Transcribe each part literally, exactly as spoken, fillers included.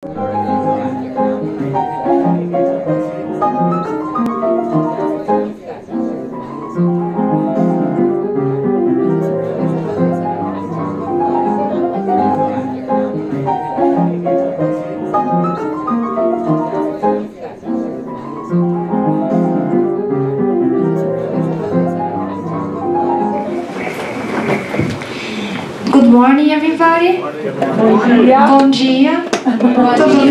Good morning, everybody. Bom dia. Bom dia. Tudo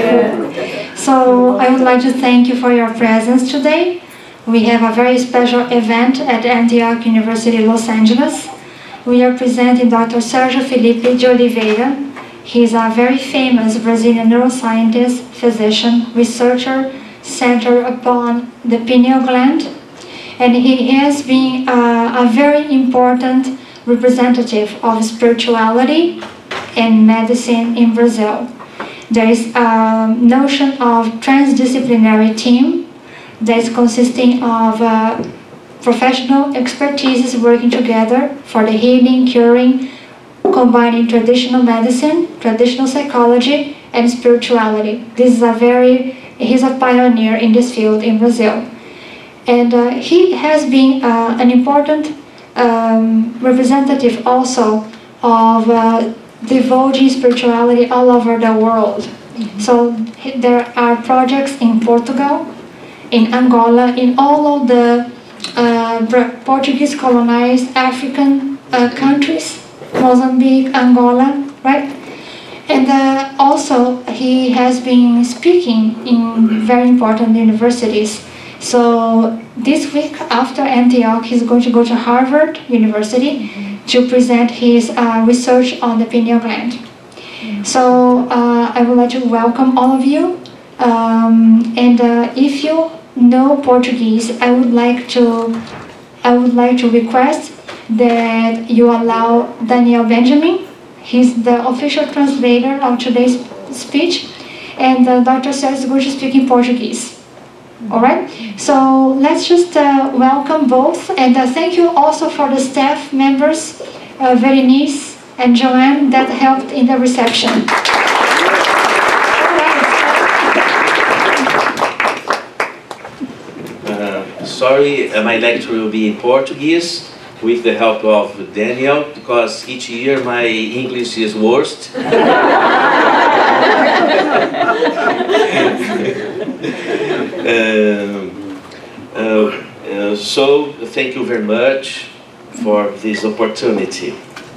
bem? So I would like to thank you for your presence today. We have a very special event at Antioch University, Los Angeles. We are presenting Doctor Sergio Felipe de Oliveira. He is a very famous Brazilian neuroscientist, physician, researcher centered upon the pineal gland. And he has been uh, a very important representative of spirituality and medicine in Brazil. There is a notion of transdisciplinary team that is consisting of uh, professional expertises working together for the healing, curing, combining traditional medicine, traditional psychology, and spirituality. This is a very, he's a pioneer in this field in Brazil. And uh, he has been uh, an important um, representative also of uh, divulging spirituality all over the world. Mm-hmm. So there are projects in Portugal, in Angola, in all of the uh, Portuguese colonized African uh, countries, Mozambique, Angola, right? And uh, also he has been speaking in very important universities. So this week after Antioch, he's going to go to Harvard University mm-hmm. to present his uh, research on the pineal gland. Mm-hmm. So uh, I would like to welcome all of you. Um, and uh, if you know Portuguese, I would like to I would like to request that you allow Daniel Benjamin. He's the official translator of today's speech, and uh, Doctor Sergio is going to speak in Portuguese. All right, so let's just uh, welcome both, and uh, thank you also for the staff members, uh, Berenice and Joanne, that helped in the reception. Uh, sorry, uh, my lecture will be in Portuguese with the help of Daniel, because each year my English is worst. Uh, uh, uh, so, thank you very much for this opportunity.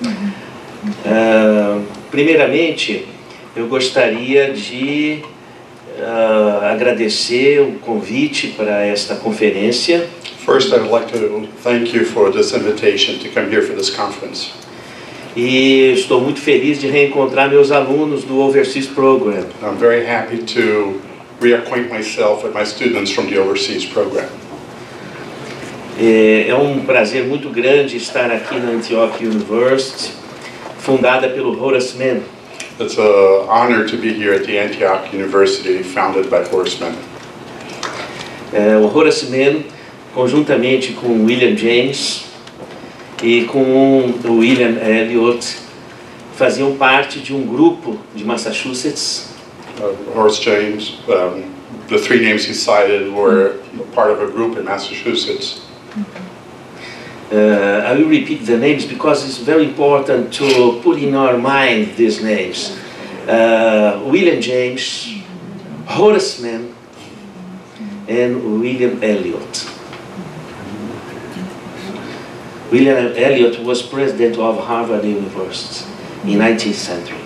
Uh, primeiramente, eu gostaria de uh, agradecer o convite para esta conferência. First, I would like to thank you for this invitation to come here for this conference. E estou muito feliz de reencontrar meus alunos do Overseas Program. I'm very happy to reacquaint myself with my students from the Overseas Program. É um prazer muito grande estar aqui na Antioch University, fundada pelo Horace Mann. It's an honor to be here at the Antioch University, founded by Horace Mann. É, o Horace Mann, conjuntamente com William James e com o William Elliot, faziam parte de um grupo de Massachusetts. Uh, Horace James, um, the three names he cited were part of a group in Massachusetts. Uh, I will repeat the names because it's very important to put in our mind these names. Uh, William James, Horace Mann, and William Elliot. William Elliot was president of Harvard University in nineteenth century.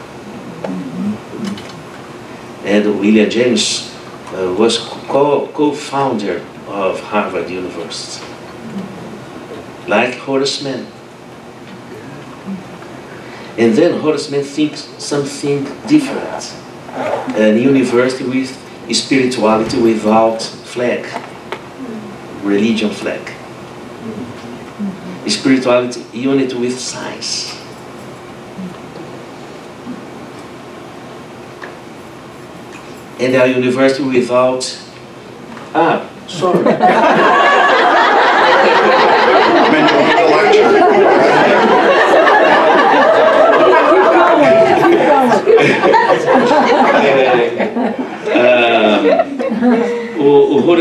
And William James uh, was co-founder of Harvard University, like Horace Mann. And then Horace Mann thinks something different, an university with spirituality without flag, religion flag. Spirituality unit with science. And a university without... Ah, sorry.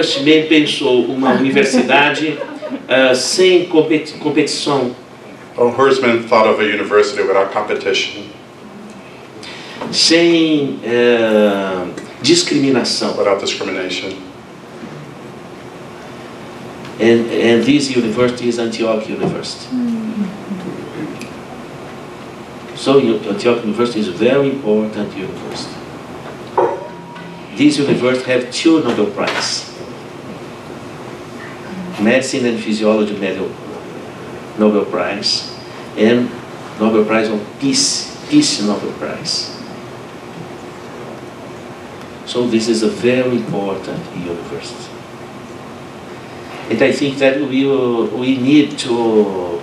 Horace Mann pensou uma universidade uh, sem competi competição, Well, Horace Mann thought of a university without competition, sem uh, discriminação. without discrimination. And, and this university is Antioch University. So Antioch University is a very important university. This university have two Nobel Prizes. Medicine and Physiology Nobel Prize and Nobel Prize on Peace, Peace Nobel Prize. So this is a very important university. And I think that we, uh, we need to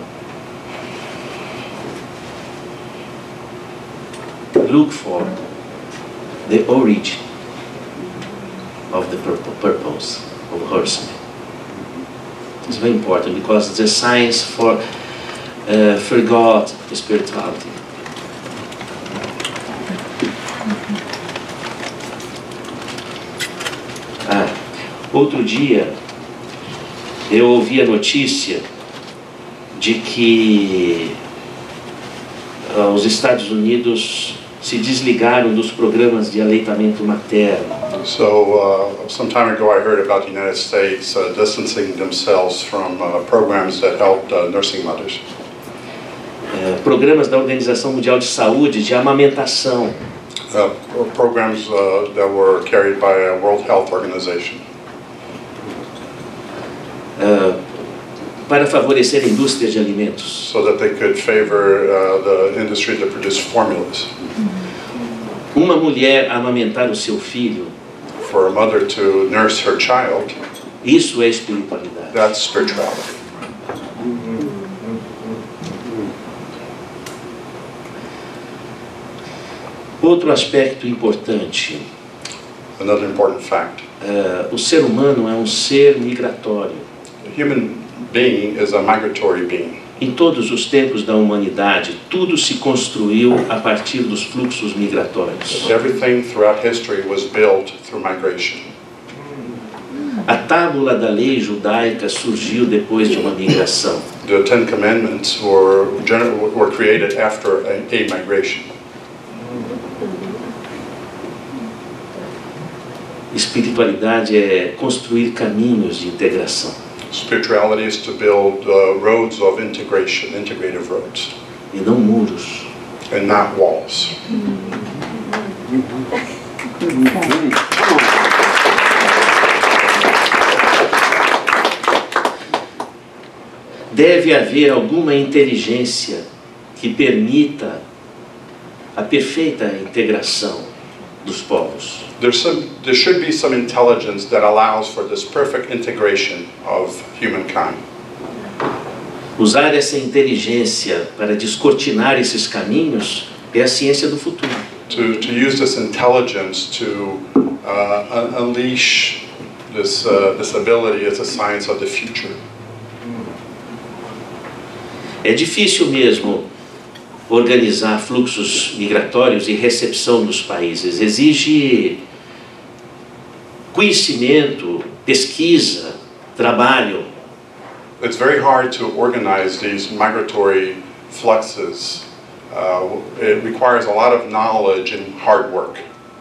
look for the origin of the purpose of Horace Mann. It's very important because the science for uh, forgot spirituality. Ah, outro dia eu ouvi a notícia de que uh, os Estados Unidos se desligaram dos programas de aleitamento materno. So, uh, some time ago I heard about the United States uh, distancing themselves from uh, programs that helped uh, nursing mothers. Uh, programas da Organização Mundial de Saúde de amamentação. Uh, programs uh, that were carried by a World Health Organization. Uh, para favorecer a indústria de alimentos. So that they could favor uh, the industry that produced formulas. Uma mulher amamentar o seu filho. For a mother to nurse her child. Isso é espiritualidade. That's spirituality. Outro aspecto importante. Another important fact. Uh, o ser humano é um ser migratório. The human being is a migratory being. Em todos os tempos da humanidade, tudo se construiu a partir dos fluxos migratórios. Everything throughout history was built through migration. A tábula da lei judaica surgiu depois de uma migração. The Ten Commandments were, were created after a, a migration. Espiritualidade é construir caminhos de integração. Spirituality is to build uh, roads of integration, integrative roads. E não muros. And not walls. Deve haver alguma inteligência que permita a perfeita integração dos povos. There's some, there should be some intelligence that allows for this perfect integration of humankind. Usar essa inteligência para descortinar esses caminhos é a ciência do futuro. To, to use this intelligence to uh, un unleash this, uh, this ability as a science of the future. É difícil mesmo organizar fluxos migratórios e recepção dos países. Exige conhecimento, pesquisa, trabalho. It's very hard to organize these migratory fluxes. Uh, it requires a lot of knowledge and hard work.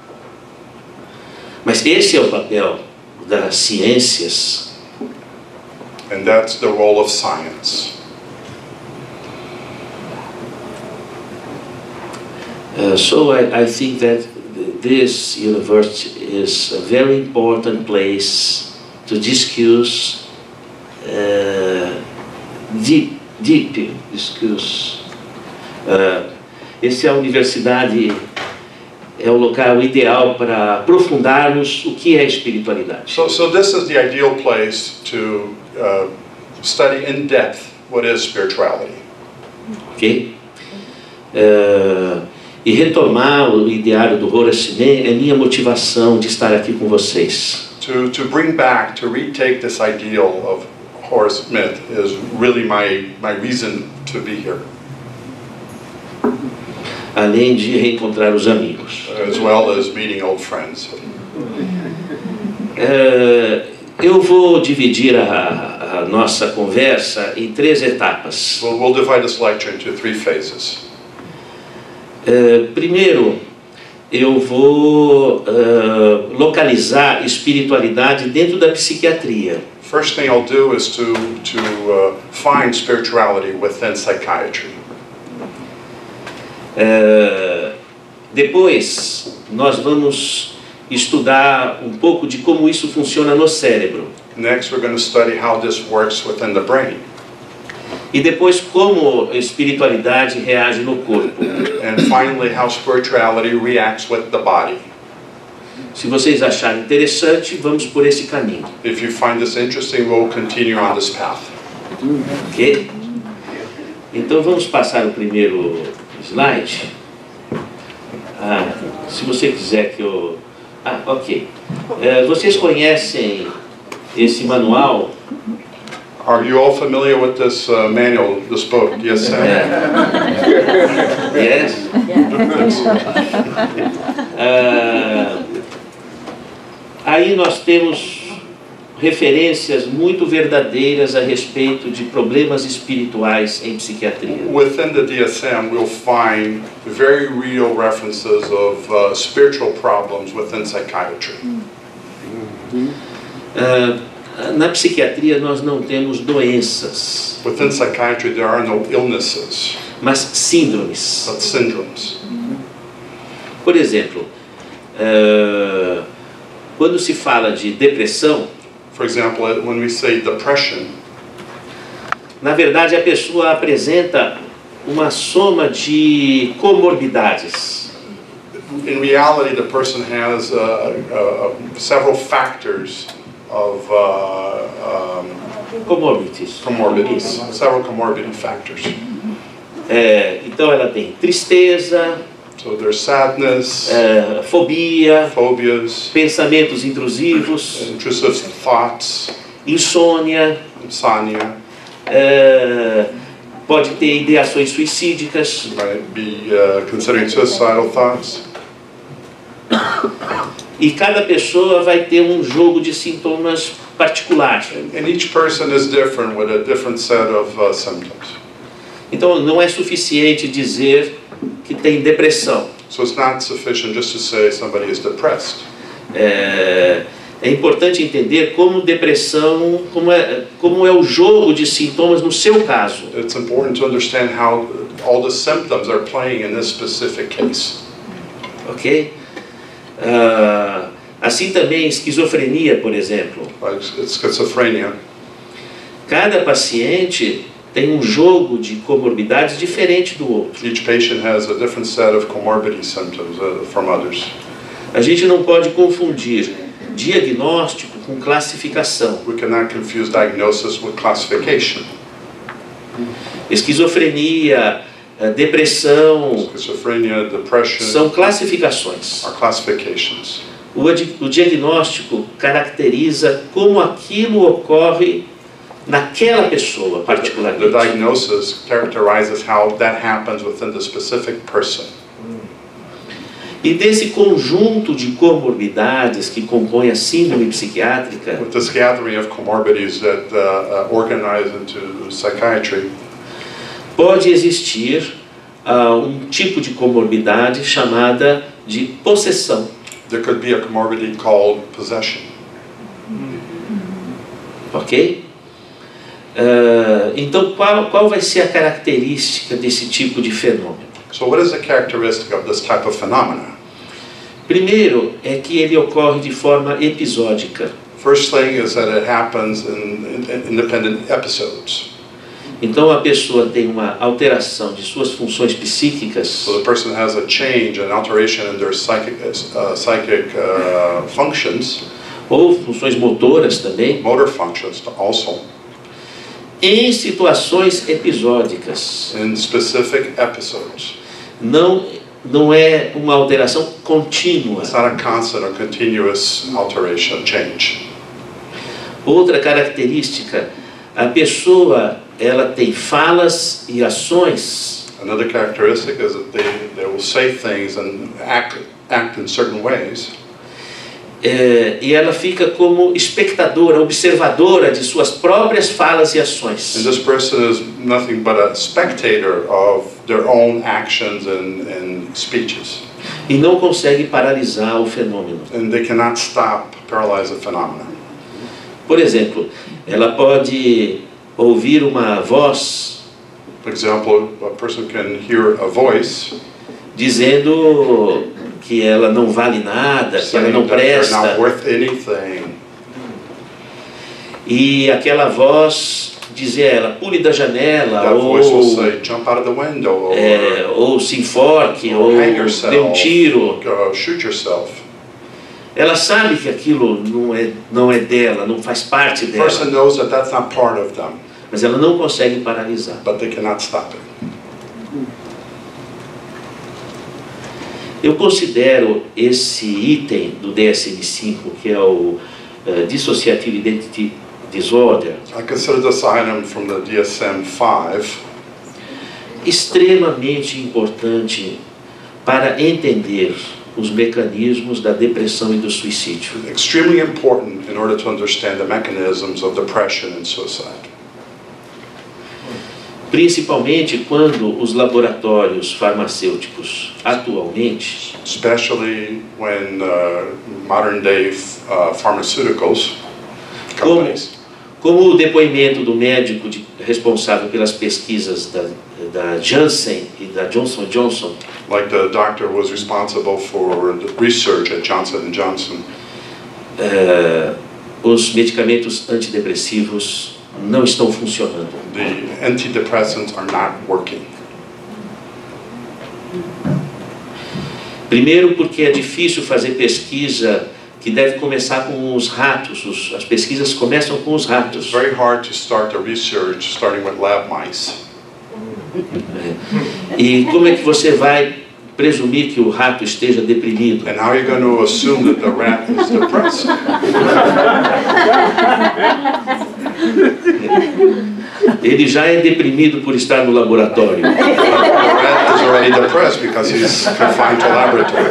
Mas esse é o papel das ciências. And that's the role of science. Uh, so I, I think that this university is a very important place to discuss uh, deep, deep discuss. Uh, essa é a universidade, é o local ideal para aprofundarmos o que é espiritualidade. So, so this is the ideal place to uh, study in depth what is spirituality. Ok? Uh, E retomar o ideário do Horace Mann é minha motivação de estar aqui com vocês. To, to bring back, to retake this ideal of Horace Mann is really my, my reason to be here. Além de reencontrar os amigos. As well as meeting old friends. Uh, Eu vou dividir a, a nossa conversa em três etapas. We'll, we'll divide this lecture into three phases. Uh, primeiro, eu vou uh, localizar espiritualidade dentro da psiquiatria. First thing I'll do is to, to uh, find spirituality within psychiatry. Uh, depois, nós vamos estudar um pouco de como isso funciona no cérebro. Next, we're going to study how this works within the brain. E depois, como a espiritualidade reage no corpo. And finally, how spirituality reacts with the body. Se vocês acharem interessante, vamos por esse caminho. If you find this interesting, we'll continue on this path. Ok? Então vamos passar o primeiro slide. Ah, se você quiser que eu... Ah, ok. É, vocês conhecem esse manual? Are you all familiar with this uh, manual, this book? Yes, Sam? Yes? Ah, aí nós temos referências muito verdadeiras a respeito de problemas espirituais em psiquiatria. Within the D S M, we'll find very real references of uh, spiritual problems within psychiatry. Uh, na psiquiatria nós não temos doenças. Within psychiatry, there are no illnesses, mas síndromes. but syndromes. Por exemplo, uh, quando se fala de depressão, For example, when we say depression, na verdade a pessoa apresenta uma soma de comorbidades. in reality, the person has uh, uh, several factors of uh, um, Comorbidities. comorbidities, several comorbidity factors. É, então ela tem tristeza, So there's sadness, é, fobia, phobias, pensamentos intrusivos, intrusive thoughts, insônia, insomnia, é, pode ter ideações suicídicas. might be uh, considering suicidal thoughts. E cada pessoa vai ter um jogo de sintomas particular. And each person is different with a different set of uh, symptoms. Então não é suficiente dizer que tem depressão. So it's not sufficient just to say somebody is depressed. É, é importante entender como depressão, como é, como é o jogo de sintomas no seu caso. It's important to understand how all the symptoms are playing in this specific case. Ok? Ah, assim também esquizofrenia, por exemplo. Like schizophrenia. Cada paciente tem um jogo de comorbidades diferente do outro. Each patient has a different set of comorbidity symptoms uh, from others. A gente não pode confundir diagnóstico com classificação. We cannot confuse diagnosis with classification. Esquizofrenia, depressão, Schizophrenia, depression são classificações. are classifications. O, o diagnóstico caracteriza como aquilo ocorre naquela pessoa The particularmente. diagnosis characterizes how that happens within the specific person. E desse conjunto de comorbidades que compõe a síndrome psiquiátrica, With this gathering of comorbidities that uh, uh, organize into psychiatry, pode existir uh, um tipo de comorbidade chamada de possessão. there could be a comorbidity called possession. Ok? Uh, então, qual, qual vai ser a característica desse tipo de fenômeno? So what is the characteristic of this type of phenomena? Primeiro, é que ele ocorre de forma episódica. First thing is that it happens in, in independent episodes. Então, a pessoa tem uma alteração de suas funções psíquicas, So the person has a change, an alteration in their psychic, uh, psychic uh, functions, ou funções motoras também, motor functions also, em situações episódicas. in specific episodes. Não, não é uma alteração contínua. It's not a constant or continuous alteration, change. Outra característica, a pessoa ela tem falas e ações Another characteristic is that they, they will say things and act, act in certain ways É, e ela fica como espectadora, observadora de suas próprias falas e ações. And this person is nothing but a spectator of their own actions and, and speeches. E não consegue paralisar o fenômeno. And they cannot stop, paralyze the phenomenon. Por exemplo, ela pode ouvir uma voz, For example, a person can hear a voice dizendo que ela não vale nada, que ela saying não that they're presta. not worth anything. E aquela voz dizer a ela, pule da janela, That ou, voice will say, jump out of the window, or, é, ou se enforque, or ou hang dê um yourself, tiro. or shoot yourself. Ela sabe que aquilo não é, não é dela, não faz parte The dela, person knows that that's not part of them, mas ela não consegue paralisar. but they cannot stop it. Eu considero esse item do D S M cinco, que é o uh, Dissociative Identity Disorder, I consider this item from the D S M five extremamente importante para entender os mecanismos da depressão e do suicídio. extremely important in order to understand the mechanisms of depression and suicide. Principalmente quando os laboratórios farmacêuticos atualmente Especially when uh, modern day uh, pharmaceuticals como, companies, como o depoimento do médico de, responsável pelas pesquisas da, da Janssen e da Johnson and Johnson, like the doctor who was responsible for the research at Johnson and Johnson, uh, os medicamentos antidepressivos não estão funcionando. the antidepressants are not working. Primeiro porque é difícil fazer pesquisa que deve começar com os ratos. Os, as pesquisas começam com os It's ratos. very hard to start the research starting with lab mice. E como é que você vai presumir que o rato esteja deprimido? And how are you going to assume that the rat is depressed? Ele já é deprimido por estar no laboratório. The rat is already depressed because he's confined to laboratory.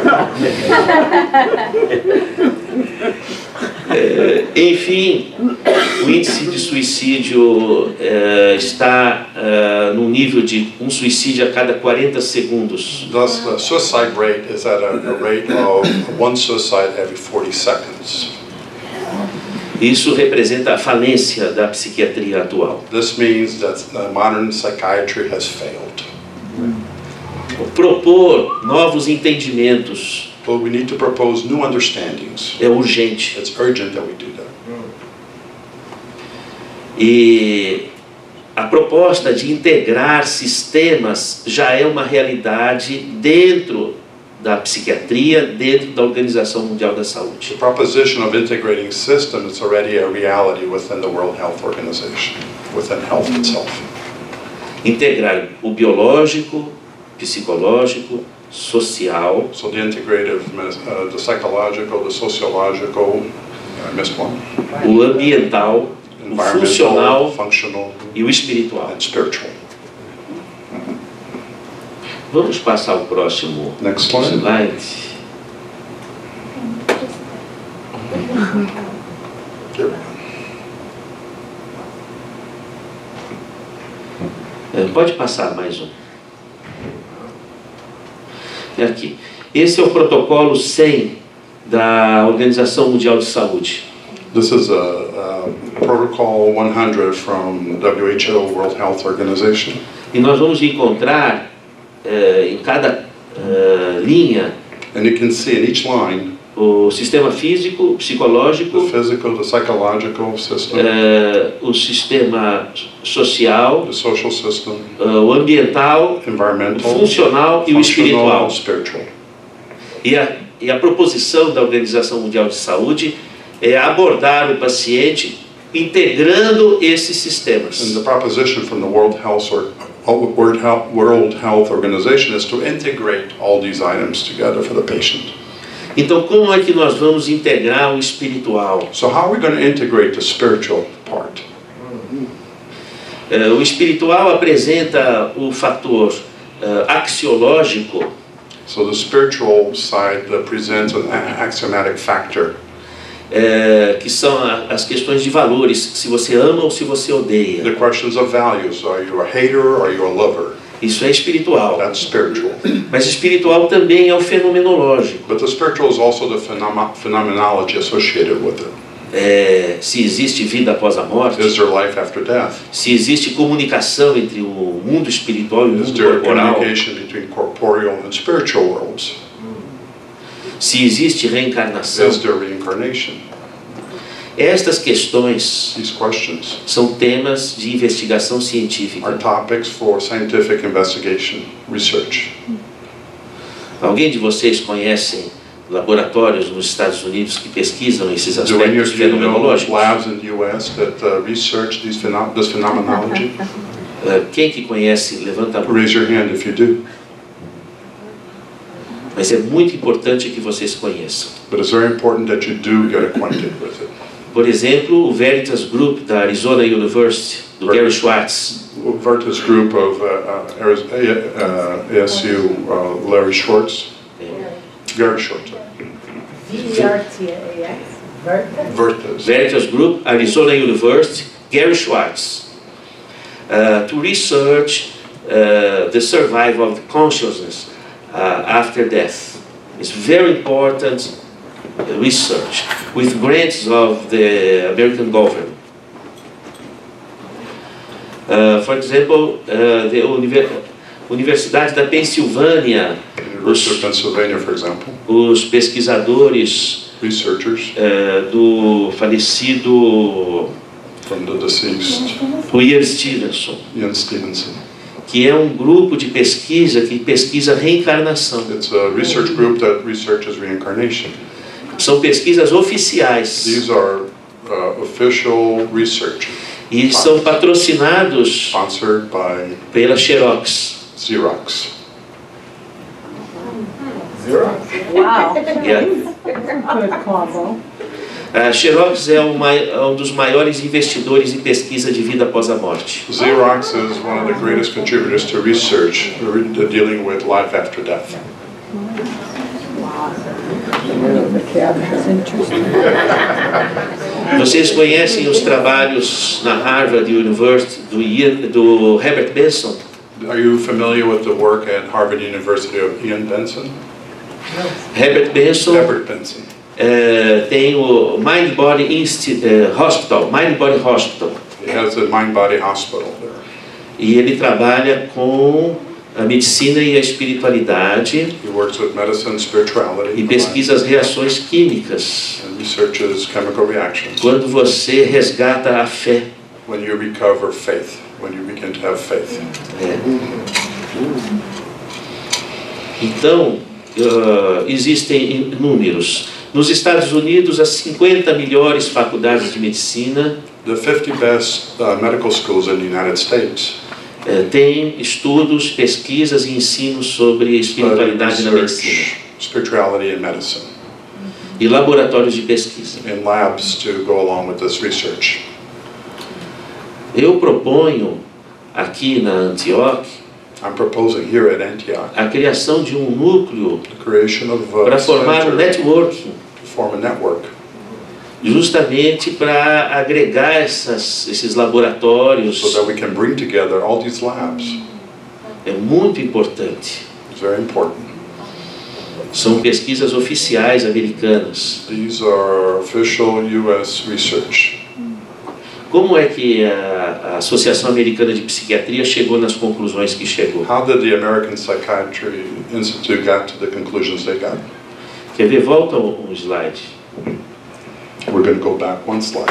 É, enfim, o índice de suicídio é, está é, num nível de um suicídio a cada quarenta segundos. Thus, the suicide rate is at a, a rate of one suicide every forty seconds. Isso representa a falência da psiquiatria atual. This means that uh, modern psychiatry has failed. Propor novos entendimentos But we need to propose new understandings. é urgente. It's urgent that we do that. E a proposta de integrar sistemas já é uma realidade dentro da psiquiatria, dentro da Organização Mundial da Saúde. The proposition of integrating systems is already a reality within the World Health Organization, within health itself. Integrar o biológico, psicológico, social, So the integrative, uh, the psychological, the sociological, I missed one, o ambiental, o environmental, funcional functional, e o espiritual. and spiritual. Vamos passar ao próximo Next slide. slide. There we go. É, pode passar mais um. É aqui. Esse é o protocolo cem da Organização Mundial de Saúde. This is a, a protocol one hundred from W H O, World Health Organization. E nós vamos encontrar é, em cada é, linha And you can see in each line o sistema físico, the psicológico, physical, the psychological system, é, o sistema social, the social system, é, o ambiental, o environmental, funcional e o functional, espiritual. and spiritual. E a, e a proposição da Organização Mundial de Saúde é abordar o paciente integrando esses And sistemas. the proposition from the World Health, or, World Health, World Health Organization is to integrate all these items together for the patient. Então, como é que nós vamos integrar o espiritual? So how are we going to integrate the spiritual part? Uh, o espiritual apresenta o fator uh, axiológico, So the spiritual side that presents an a- axiomatic factor é, que são a, as questões de valores, se você ama ou se você odeia. The questions of values. Are you a hater or are you a lover? Isso é espiritual. That's spiritual. Mas espiritual também é o fenomenológico. But the spiritual is also the phenom phenomenology associated with it. É, se existe vida após a morte, Is there life after death? se existe comunicação entre o mundo espiritual e o Is mundo there corporal, communication between corporeal and spiritual worlds? se existe reencarnação. Is there reincarnation? Estas questões These questions são temas de investigação are científica. topics for scientific investigation, research. Alguém de vocês conhece laboratórios nos Estados Unidos que pesquisam esses Do any aspectos of you know fenomenológicos? labs in the U S that uh, research these phenom this phenomenology? Uh, Quem que conhece, levanta a mão. Raise your hand if you do. Mas é muito importante que vocês conheçam. But it's very important that you do get acquainted with it. Por exemplo, o Veritas Group da Arizona University, do Gary Schwartz. Vertus Group of uh, uh, uh, A S U, uh, Larry Schwartz. Gary Schwartz. V E R T A S? Vertas? Vertus. Veritas Group, Arizona University, Gary Schwartz, uh, to research uh, the survival of the consciousness uh, after death. It's very important research with grants of the American government. Uh, for example, uh, the Univer Universidade da Pensilvânia, University of Pennsylvania, for example. os pesquisadores Researchers uh, do falecido from the deceased Ian Stevenson, Ian Stevenson. que é um grupo de pesquisa que pesquisa reencarnação. It's a research group that researches reincarnation. São pesquisas oficiais These are uh, official research e são patrocinados sponsored by pela Xerox. Xerox. Wow. Yeah. Good combo. A Xerox é um, é um dos maiores investidores em pesquisa de vida após a morte. Xerox is one of the greatest contributors to research uh, dealing with life after death. Vocês conhecem os trabalhos na Harvard University do, Ian, do Herbert Benson? Are you familiar with the work at Harvard University of Ian Benson? Herbert Benson Herbert Benson. uh, tem o Mind Body Insti uh, Hospital, Mind Body Hospital. He has a mind body hospital there. E ele trabalha com a medicina e a espiritualidade He works with medicine, spirituality, e pesquisa as reações químicas. and researches chemical reactions. Quando você resgata a fé. When you recover faith, when you begin to have faith. É. Então, uh, existem números. Nos Estados Unidos, as cinquenta melhores faculdades de medicina The fifty best uh, medical schools in the United States uh, têm estudos, pesquisas e ensinos sobre study espiritualidade na medicina. research, spirituality and medicine, E laboratórios de pesquisa. and labs to go along with this research. Eu proponho aqui na Antioch I'm proposing here at Antioch a criação de um núcleo the creation of a para formar um center networking, to form a network, justamente para agregar essas, esses laboratórios. so that we can bring together all these labs. É muito importante. It's very important. São pesquisas oficiais americanas. These are official U S research. Como é que a, a Associação Americana de Psiquiatria chegou nas conclusões que chegou? How did the American Psychiatry Institute get to the conclusions they got? Quer ver? Volta um, um slide. We're going to go back one slide.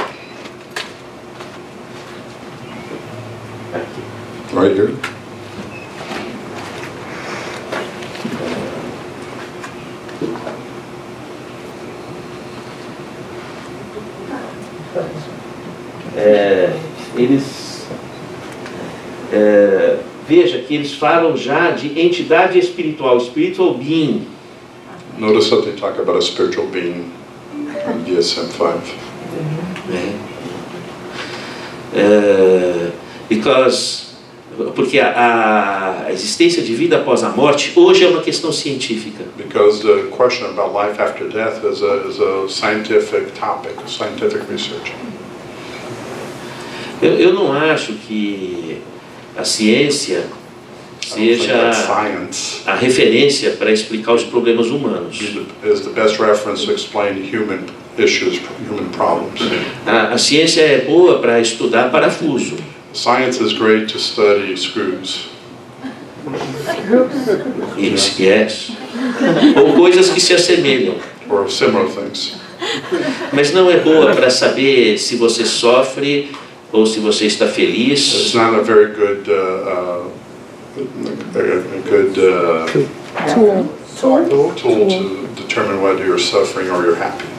Aqui. Right here. É, eles é, veja que eles falam já de entidade espiritual, spiritual being. Notice that they talk about a spiritual being in D S M five. Né? É, because porque a, a existência de vida após a morte hoje é uma questão científica. Because the question about life after death is a, is a scientific topic, scientific research. Eu, eu não acho que a ciência seja a referência para explicar os problemas humanos. Is the best reference to explain human issues, human problems. A, a ciência é boa para estudar parafuso. Science is great to study screws. Yes, yes. Ou coisas que se assemelham. Or similar things. Mas não é boa para saber se você sofre ou se você está feliz. It's not a very good, uh, uh, a, a good uh, Tool. tool, tool to determine whether you're suffering or you're happy.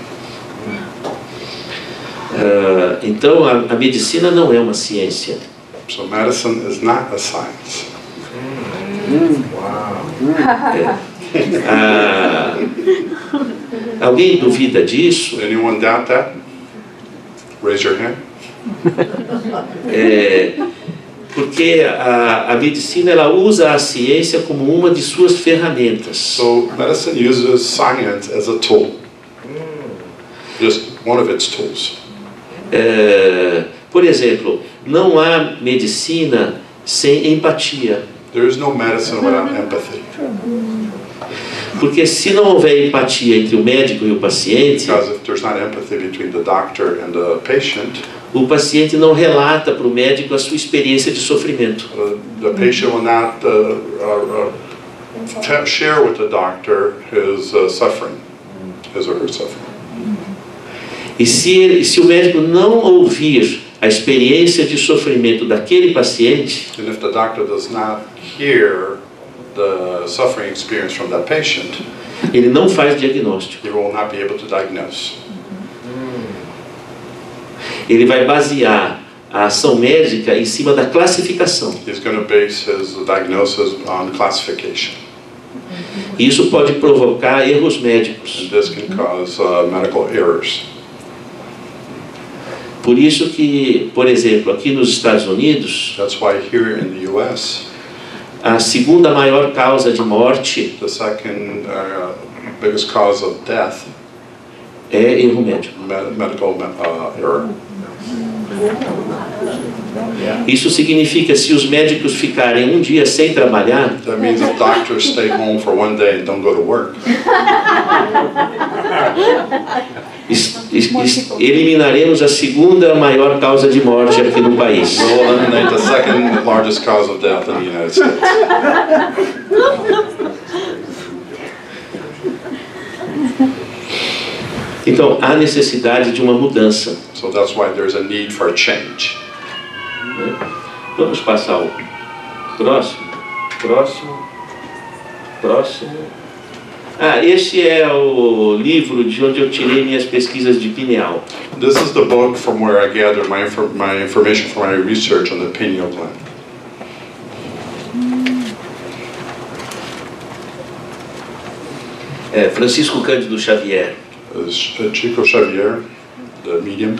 Uh, então a, a medicina não é uma ciência. So medicine is not a science. É. Ah, alguém duvida disso? Anyone doubt that? Raise your hand. É, porque a, a medicina ela usa a ciência como uma de suas ferramentas. So medicine uses science as a tool. Just one of its tools. É, por exemplo, não há medicina sem empatia. There is no medicine without empathy. Porque se não houver empatia entre o médico e o paciente, Because if there's not empathy between the doctor and the patient, o paciente não relata para o médico a sua experiência de sofrimento. uh, the patient will not uh, uh, uh, t- share with the doctor his uh, suffering, his or her suffering. E se, ele, se o médico não ouvir a experiência de sofrimento daquele paciente, And if the doctor does not hear the suffering experience from that patient, ele não faz diagnóstico. he will not be able to diagnose. Ele vai basear a ação médica em cima da classificação. He's going to base his diagnosis on classification. Isso pode provocar erros médicos. And this can cause uh, medical errors. Por isso que, por exemplo, aqui nos Estados Unidos, That's why here in the U S, a segunda maior causa de morte the second uh, biggest cause of death, é erro médico. med- medical uh, error. Isso significa se os médicos ficarem um dia sem trabalhar, That means if doctors stay home for one day and don't go to work, es- es- es- eliminaremos a segunda maior causa de morte aqui no país. we'll eliminate the second largest cause of death in the United States. Então, há necessidade de uma mudança. So that's why there's a need for change. Vamos passar o próximo, próximo, próximo. Ah, esse é o livro de onde eu tirei minhas pesquisas de pineal. This is the book from where I gathered my, infor- my information for my research on the pineal gland. É, Francisco Cândido Xavier. It's Chico Xavier, the medium.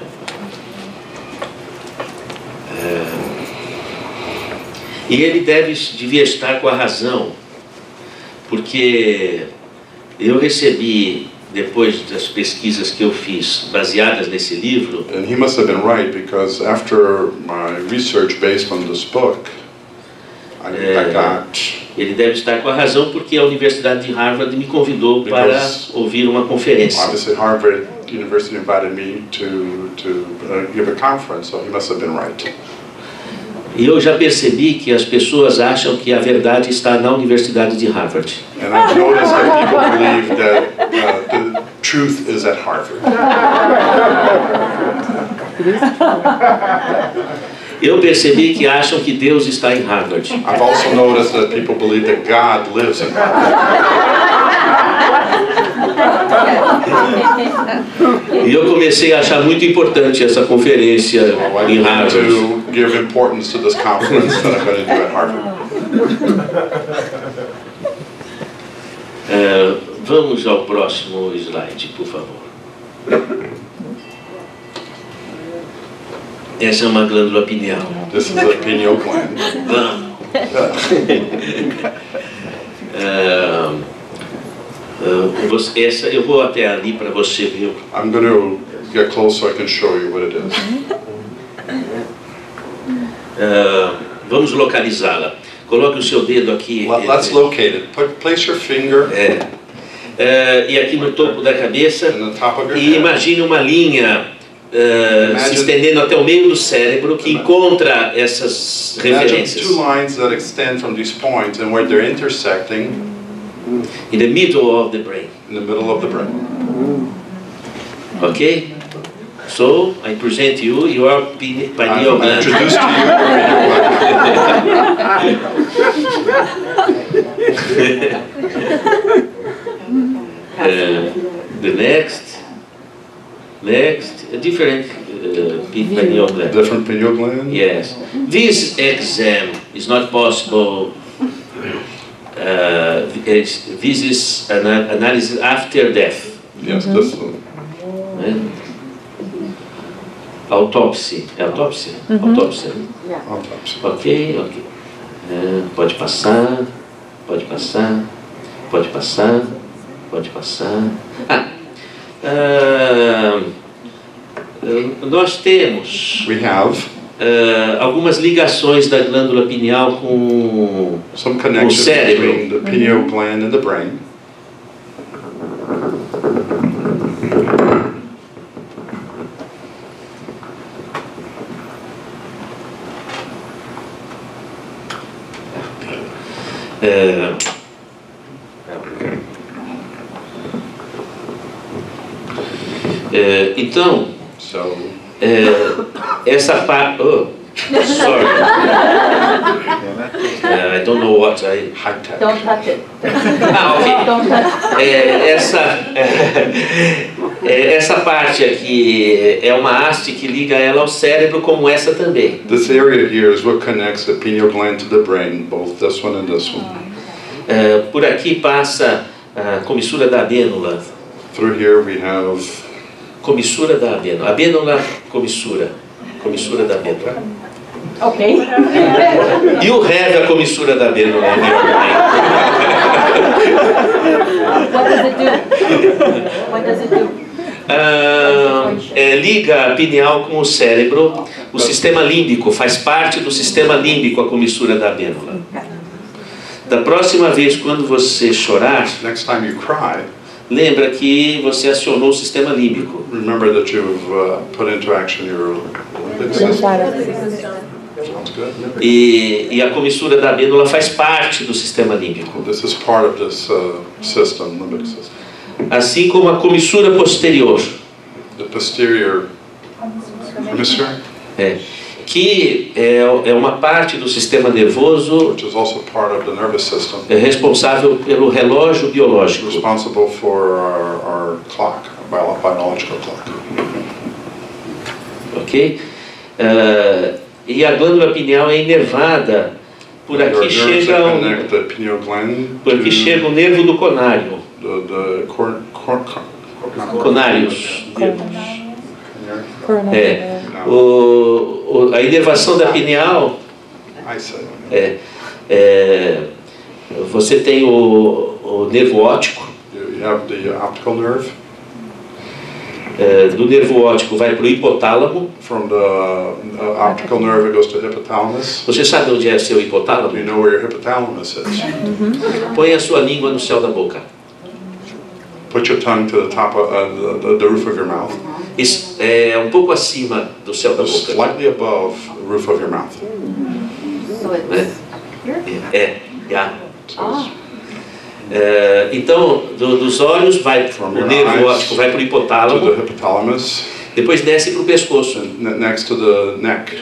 E ele deve, devia estar com a razão, porque eu recebi, depois das pesquisas que eu fiz, baseadas nesse livro, And he must have been right because after my research based on this book, I, I got, ele deve estar com a razão porque a Universidade de Harvard me convidou para Because- ouvir uma conferência. obviously Harvard University invited me to, to uh, give a conference, so he must have been right. E eu já percebi que as pessoas acham que a verdade está na Universidade de Harvard. And I've noticed that people believe that uh, the truth is at Harvard. Eu percebi que acham que Deus está em Harvard. I've also noticed that people believe that God lives in Harvard. E eu comecei a achar muito importante essa conferência So I em began Harvard. to give importance to this conference that I'm going to do at Harvard. É, vamos ao próximo slide, por favor. Essa é uma glândula pineal. This is a pineal gland. uh, uh, você, essa eu vou até ali para você ver. I'm going to get close so I can show you what it is. Uh, vamos localizá-la. Coloque o seu dedo aqui. Let, let's locate it. Put, place your finger É. Uh, e aqui no topo da cabeça. in the top of your E head. imagine uma linha uh, se estendendo até o meio do cérebro que encontra essas Imagine referências. two lines that extend from these points and where they're intersecting In the middle of the brain. in the middle of the brain. Okay? So, I present you your pine- pineal I gland. introduce to you Uh, the next, next, a different uh, pineal gland. different pineal gland. Yes. This exam is not possible. Uh, it's- this is an analysis after death. Yes, this one. Né? Autópsia. É autópsia? Autópsia. Né? Autopsy. Ok, ok. É, pode passar, pode passar, pode passar, pode passar. Ah, ah, nós temos We have ah, algumas ligações da glândula pineal com some connection cérebro. between the pineal gland and the brain. É, é, então, So é, essa parte. Oh, sorry. Uh, I don't know what I. high tech. Don't touch it. Ah, ok. Don't touch it. É, essa, é, essa parte aqui é uma haste que liga ela ao cérebro, como essa também. This area here is what connects the pineal gland to the brain, both this one and this one. É, por aqui passa a comissura da abênula. Through here we have Comissura da abênula. Abênula, comissura. Comissura da abênula. Okay. You have a comissura da abênula in your brain. What does it do? What does it do? Ah, é, liga a pineal com o cérebro. O sistema límbico faz parte do sistema límbico, a comissura da abênula. Da próxima vez, quando você chorar, next time you cry, lembra que você acionou o sistema límbico. remember that you've uh, put into action your limbic system. Sounds good. E, e a comissura da abênula faz parte do sistema límbico. This is part of this uh, system, limbic system. Assim como a comissura posterior, The posterior hemisphere, é, que é, é uma parte do sistema nervoso which is also part of the nervous system, é responsável pelo relógio biológico. responsible for our, our clock, our bio- biological clock. Ok? Ah, e a glândula pineal é inervada. Por There are aqui nerves chega that um, connect the pineal gland por aqui to chega o nervo do conário. the, the cor, cor, cor, Conários. Cor- É. O, o, a inervação da pineal I say. é, é, você tem o, o nervo óptico. You have the optical nerve É, do nervo óptico vai para o hipotálamo. from the uh, optical nerve. It goes to the hypothalamus. Você sabe onde é o seu hipotálamo? Do you know where your hypothalamus is? Põe a sua língua no céu da boca. Put your tongue to the top of uh, the, the roof of your mouth, Isso é um pouco acima do céu da just boca. slightly above the roof of your mouth. So it's É, é, yeah. So it's- É, então, do- dos olhos vai From o your nervo eyes óptico vai para o to hipotálamo, the hypothalamus, depois desce para o pescoço and ne- next to the neck,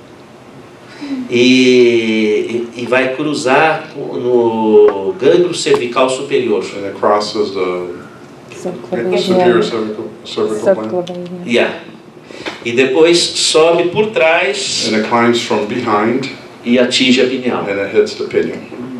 e, e, e vai cruzar no gânglio cervical superior. and it crosses the superior cervical, cervical gland, Yeah. E depois sobe por trás and it climbs from behind, e atinge a pineal. and it hits the pineal.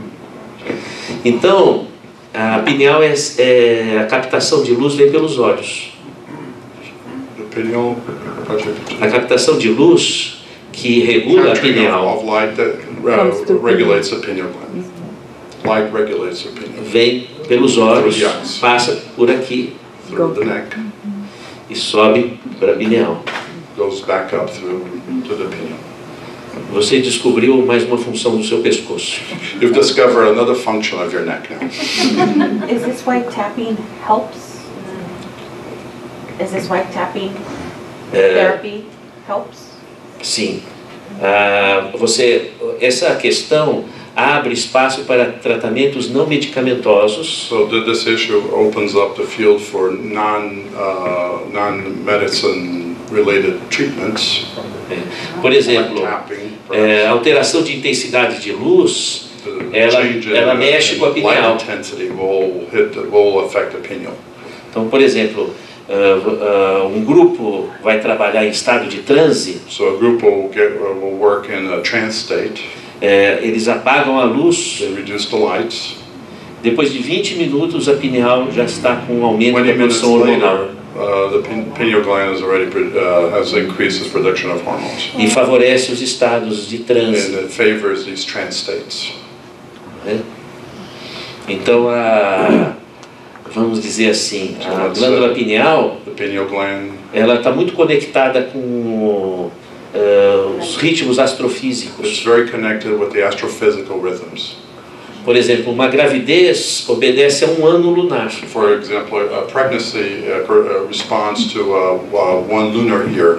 Então, a pineal é, é a captação de luz vem pelos olhos. pineal, a captação de luz que regula a capturing pineal of light that uh, regulates the pineal gland. Light regulates the pineal. vem pelos olhos, Through the eyes. passa por aqui Through the neck, e sobe para a pineal. goes back up through to the pineal. Você descobriu mais uma função do seu pescoço. You've discovered another function of your neck now. Is this why tapping helps? Is this why tapping É, therapy helps? sim. Ah, você, essa questão abre espaço para tratamentos não medicamentosos. So th- this issue opens up the field for non, uh, non-medicine related treatments. Por exemplo, Tapping, é, alteração de intensidade de luz, the ela, change in, ela uh, mexe com a in pineal. light intensity will hit, the- will affect the pineal. Então, por exemplo, ah, ah, um grupo vai trabalhar em estado de transe, So a group will get uh, will work in a trance state. é, eles apagam a luz, They reduce the lights. depois de vinte minutos a pineal já está com um aumento da twenty minutes produção hormonal. later, uh, the pin- pineal gland has already pro- uh, has increased its production of hormones, E favorece os estados de transe. and it favors these trance states. Né? Então, a, vamos dizer assim, a glândula pineal, The pineal gland ela está muito conectada com uh, os ritmos is astrofísicos. very connected with the astrophysical rhythms. Por exemplo, uma gravidez obedece a um ano lunar. For example, a pregnancy uh, cor- uh, responds to uh, uh, one lunar year.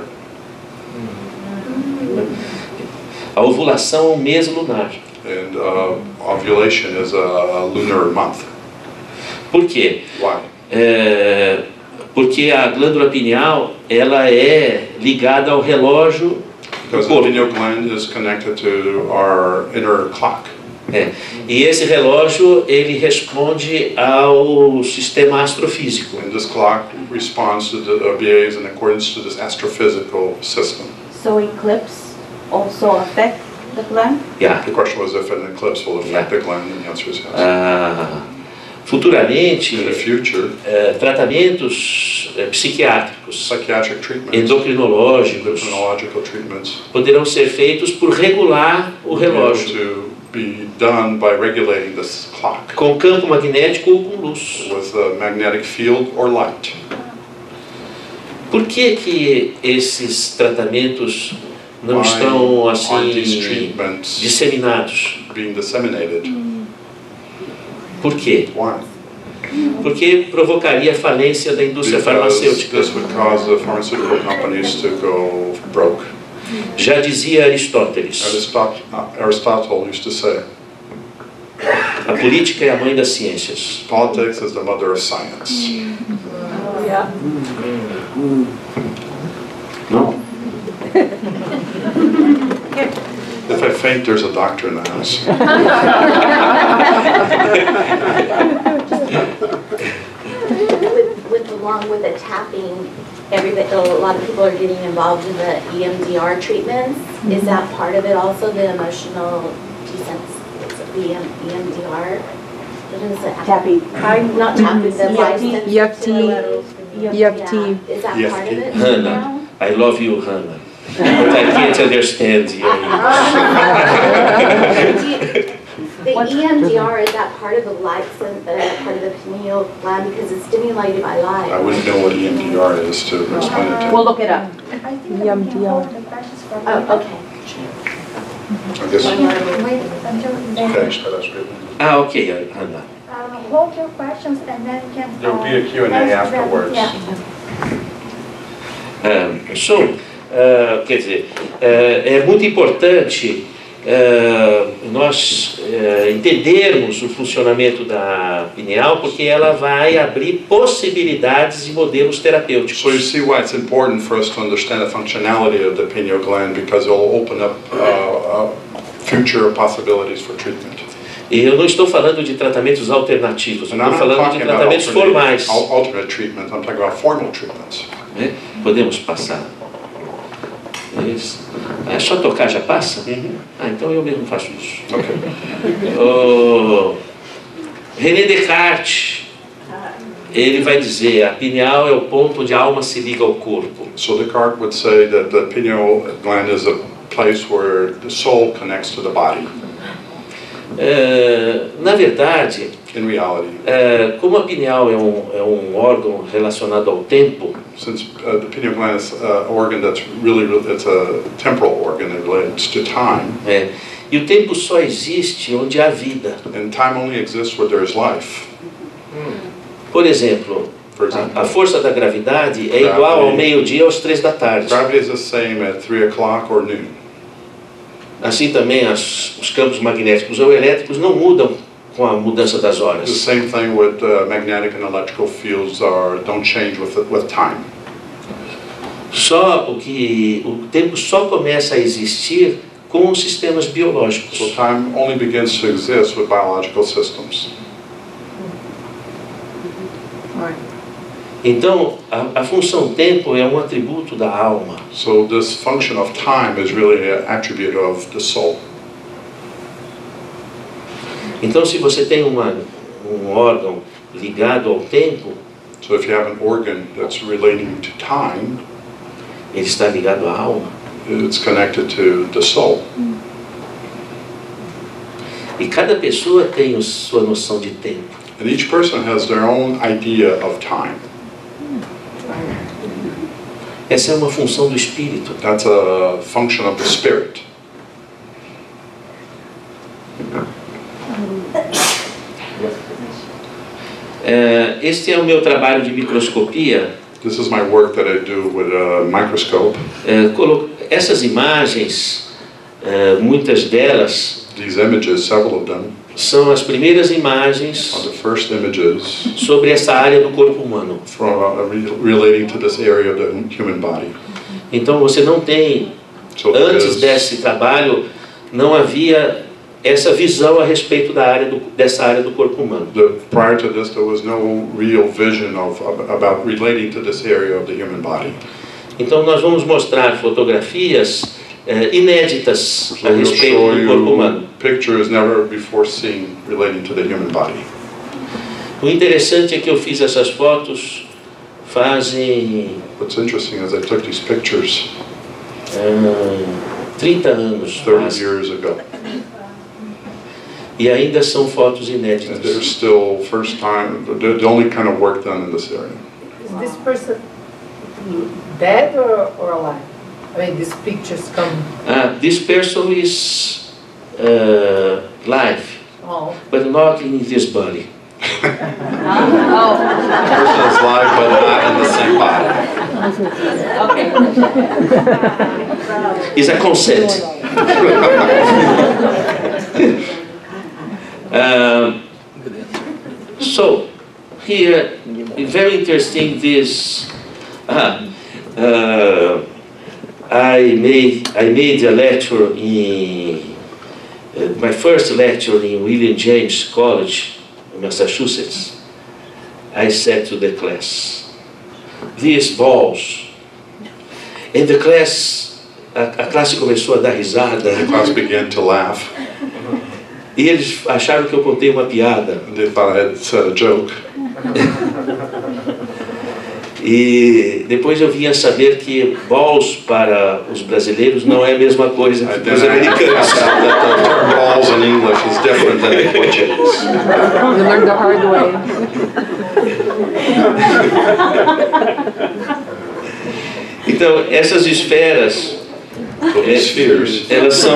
A ovulação é um mês lunar. And uh, ovulation is a, a lunar month. Por quê? Why? É, porque a glândula pineal ela é ligada ao relógio do Because the corpo. pineal gland is connected to our inner clock. É. E esse relógio ele responde ao sistema astrofísico. And this clock responds to the uh, behaves in accordance to this astrophysical system. So eclipse also affect the gland? Yeah. The question was if an eclipse will affect Yeah. the gland, and the answer is yes. Ah, futuramente, In the future, é, tratamentos é, psiquiátricos, psychiatric treatments, endocrinológicos, endocrinological treatments, poderão ser feitos por regular o will be able relógio to be done by regulating this clock com campo magnético ou com luz. with a magnetic field or light. Por que que esses tratamentos não Why estão aren't these assim treatments disseminados? being disseminated? Por quê? Why? Porque provocaria a falência da indústria Because farmacêutica. this would cause the pharmaceutical companies to go broke. Já dizia Aristóteles, Aristot- uh, Aristotle used to say, a política é a mãe das ciências. politics is the mother of science. Yeah. Não? If I faint, there's a doctor in the house. With, with along with the tapping, everybody, a lot of people are getting involved in the E M D R treatments. Is that part of it also, the emotional desens, the E M D R? What is it? Tapping. I'm not tapping, the E F T. license. E F T. E F T. Yeah. Is that part of it Hannah, now? I love you, Hannah. But I can't understand you. Do you- The E M D R, is that part of the license, uh, part of the pineal gland, because it's stimulated by light? I wouldn't know what E M D R is to explain it to We'll you. look it up. I think E M D R. the questions for Oh, okay. I guess. Wait until then. Okay, so that's good. Ah, ok, Hannah. Uh, hold your questions and then you can. There'll be a uh, Q and A ask them. afterwards. Yeah. Ah, so, ah, quer dizer, ah, é muito importante ah, nós ah, entendermos o funcionamento da pineal, porque ela vai abrir possibilidades de modelos terapêuticos. So you see why it's important for us to understand the functionality of the pineal gland, because it will open up uh, uh, future possibilities for treatment. E eu não estou falando de tratamentos alternativos, eu And I'm estou not falando de talking about tratamentos formais. alternate, al- alternate treatments, I'm talking about formal treatments. Né? Podemos passar. Isso. É só tocar já passa? Ah, então eu mesmo faço isso. Okay. O René Descartes, ele vai dizer, a pineal é o ponto onde a alma se liga ao corpo. So Descartes would say that the pineal gland is a place where the soul connects to the body. É, na verdade, In reality, é, como a pineal é um, é um órgão relacionado ao tempo, since uh, the pineal gland is an organ that's really, it's a temporal organ, it relates to time, é, e o tempo só existe onde há vida. and time only exists where there is life. Por exemplo, For a, example, a força da gravidade é igual ao meio-dia aos três da tarde. gravity is the same at three o'clock or noon. Assim também as, os campos magnéticos ou elétricos não mudam com a mudança das The horas. same thing with uh, magnetic and electrical fields are don't change with with time. Só o que o tempo só começa a existir com os sistemas biológicos. So time only begins to exist with biological systems. Então, a, a função tempo é um atributo da alma. So this function of time is really an attribute of the soul. Então, se você tem uma, um órgão ligado ao tempo, So if you have an organ that's relating to time, ele está ligado à alma. it's connected to the soul. E cada pessoa tem a sua noção de tempo. And each person has their own idea of time. Essa é uma função do espírito. That's a function of the spirit. É, este é o meu trabalho de microscopia. This is my work that I do with a microscope. É, colo- essas imagens, é, muitas delas, These images, several of them, são as primeiras are imagens the first images sobre essa área do corpo humano. from, uh, re- relating to this area of the human body. Então você não tem, So there antes is- desse trabalho, não havia essa visão a respeito da área do, dessa área do corpo humano. the, prior to this, there was no real vision of, of about relating to this area of the human body. Então nós vamos mostrar fotografias eh, inéditas So a we'll respeito show do corpo humano. you pictures never before seen relating to the human body. O interessante é que eu fiz essas fotos fazem What's interesting is I took these pictures ah, trinta anos thirty quase, years ago, e ainda são fotos and they're inéditas. still first time, they're the only kind of work done in this area. Is this person dead or, or alive? I mean, these pictures come, Ah, this person is uh, live, oh, but not in this body. The person is live but not in the same body. Is a consent. Um, so here, very interesting. This ah, uh, I made I made a lecture in uh, my first lecture in William James College, Massachusetts. I said to the class, these balls, and the class, a, a classe começou a dar risada. The class began to laugh, E eles acharam que eu contei uma piada. and they thought I had said a joke. E depois eu vinha saber que balls para os brasileiros não é a mesma coisa que And para os then I americanos. found out that the term balls in English is different than in Portuguese. You learned the hard way. Então, essas esferas, So é, these spheres, elas são...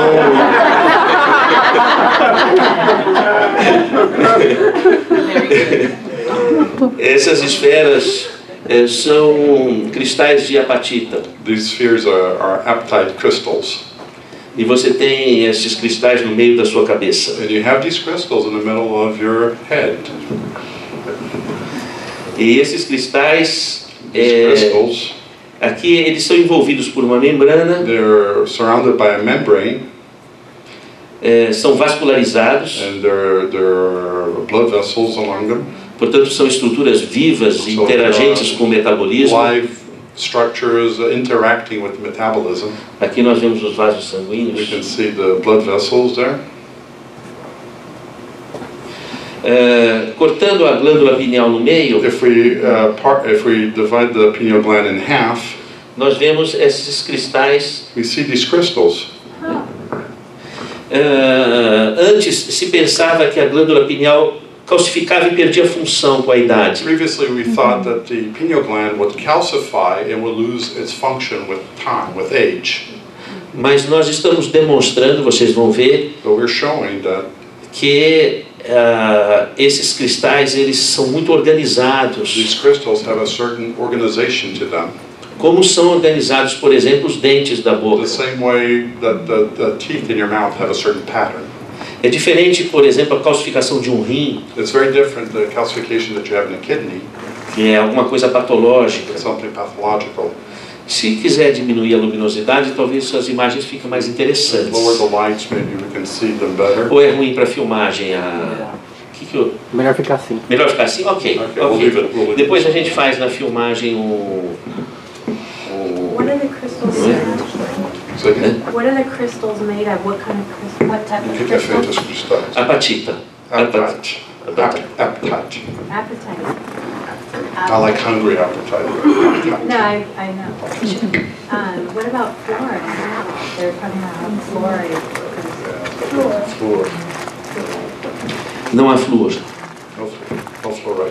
Essas esferas é, são cristais de apatita. these spheres are, are apatite crystals. E você tem esses cristais no meio da sua cabeça. And you have these crystals in the middle of your head. E esses cristais, These é, crystals, aqui eles são envolvidos por uma membrana, they're surrounded by a membrane, é, são vascularizados, and there, there are blood vessels along them. portanto são estruturas vivas e So, interagentes uh, com o metabolismo. Live structures interacting with metabolism. Aqui nós vemos os vasos We sanguíneos. can see the blood vessels there. Uh, cortando a glândula pineal no meio, If we, uh, part, if we divide the pineal gland in half, nós vemos esses cristais. we see these crystals. Uh, antes se pensava que a glândula pineal calcificava e perdia função com a idade. Previously, we thought that the pineal gland would calcify and would lose its function with time, with age. Mas nós estamos demonstrando, vocês vão ver, But we're showing that que uh, esses cristais eles são muito organizados. these crystals have a certain organization to them. Como são organizados, por exemplo, os dentes da boca. The same way that the, the teeth in your mouth have a certain pattern. É diferente, por exemplo, a calcificação de um rim, It's very different the calcification that you have in a kidney. que é alguma coisa patológica. It's something pathological. Se quiser diminuir a luminosidade, talvez as imagens fiquem mais interessantes. Lower the lights, maybe we can see them better. Ou é ruim para filmagem? A... Que que eu... Melhor ficar assim. Melhor ficar assim? Ok. Okay, we'll leave it, we'll leave it. Depois a gente faz na filmagem o... o... What are the crystals Não é? made of? So again, What are the crystals made of? What kind of crystal? What type o of que que é feito crystal? os cristais? Apatita. Appetite. Apatite. Ap- Appetite. Appetite. I like hungry appetite. No, I, I know. Um, what about fluoride? They're talking about fluoride. Fluor. Não há flúor. No, no fluoride.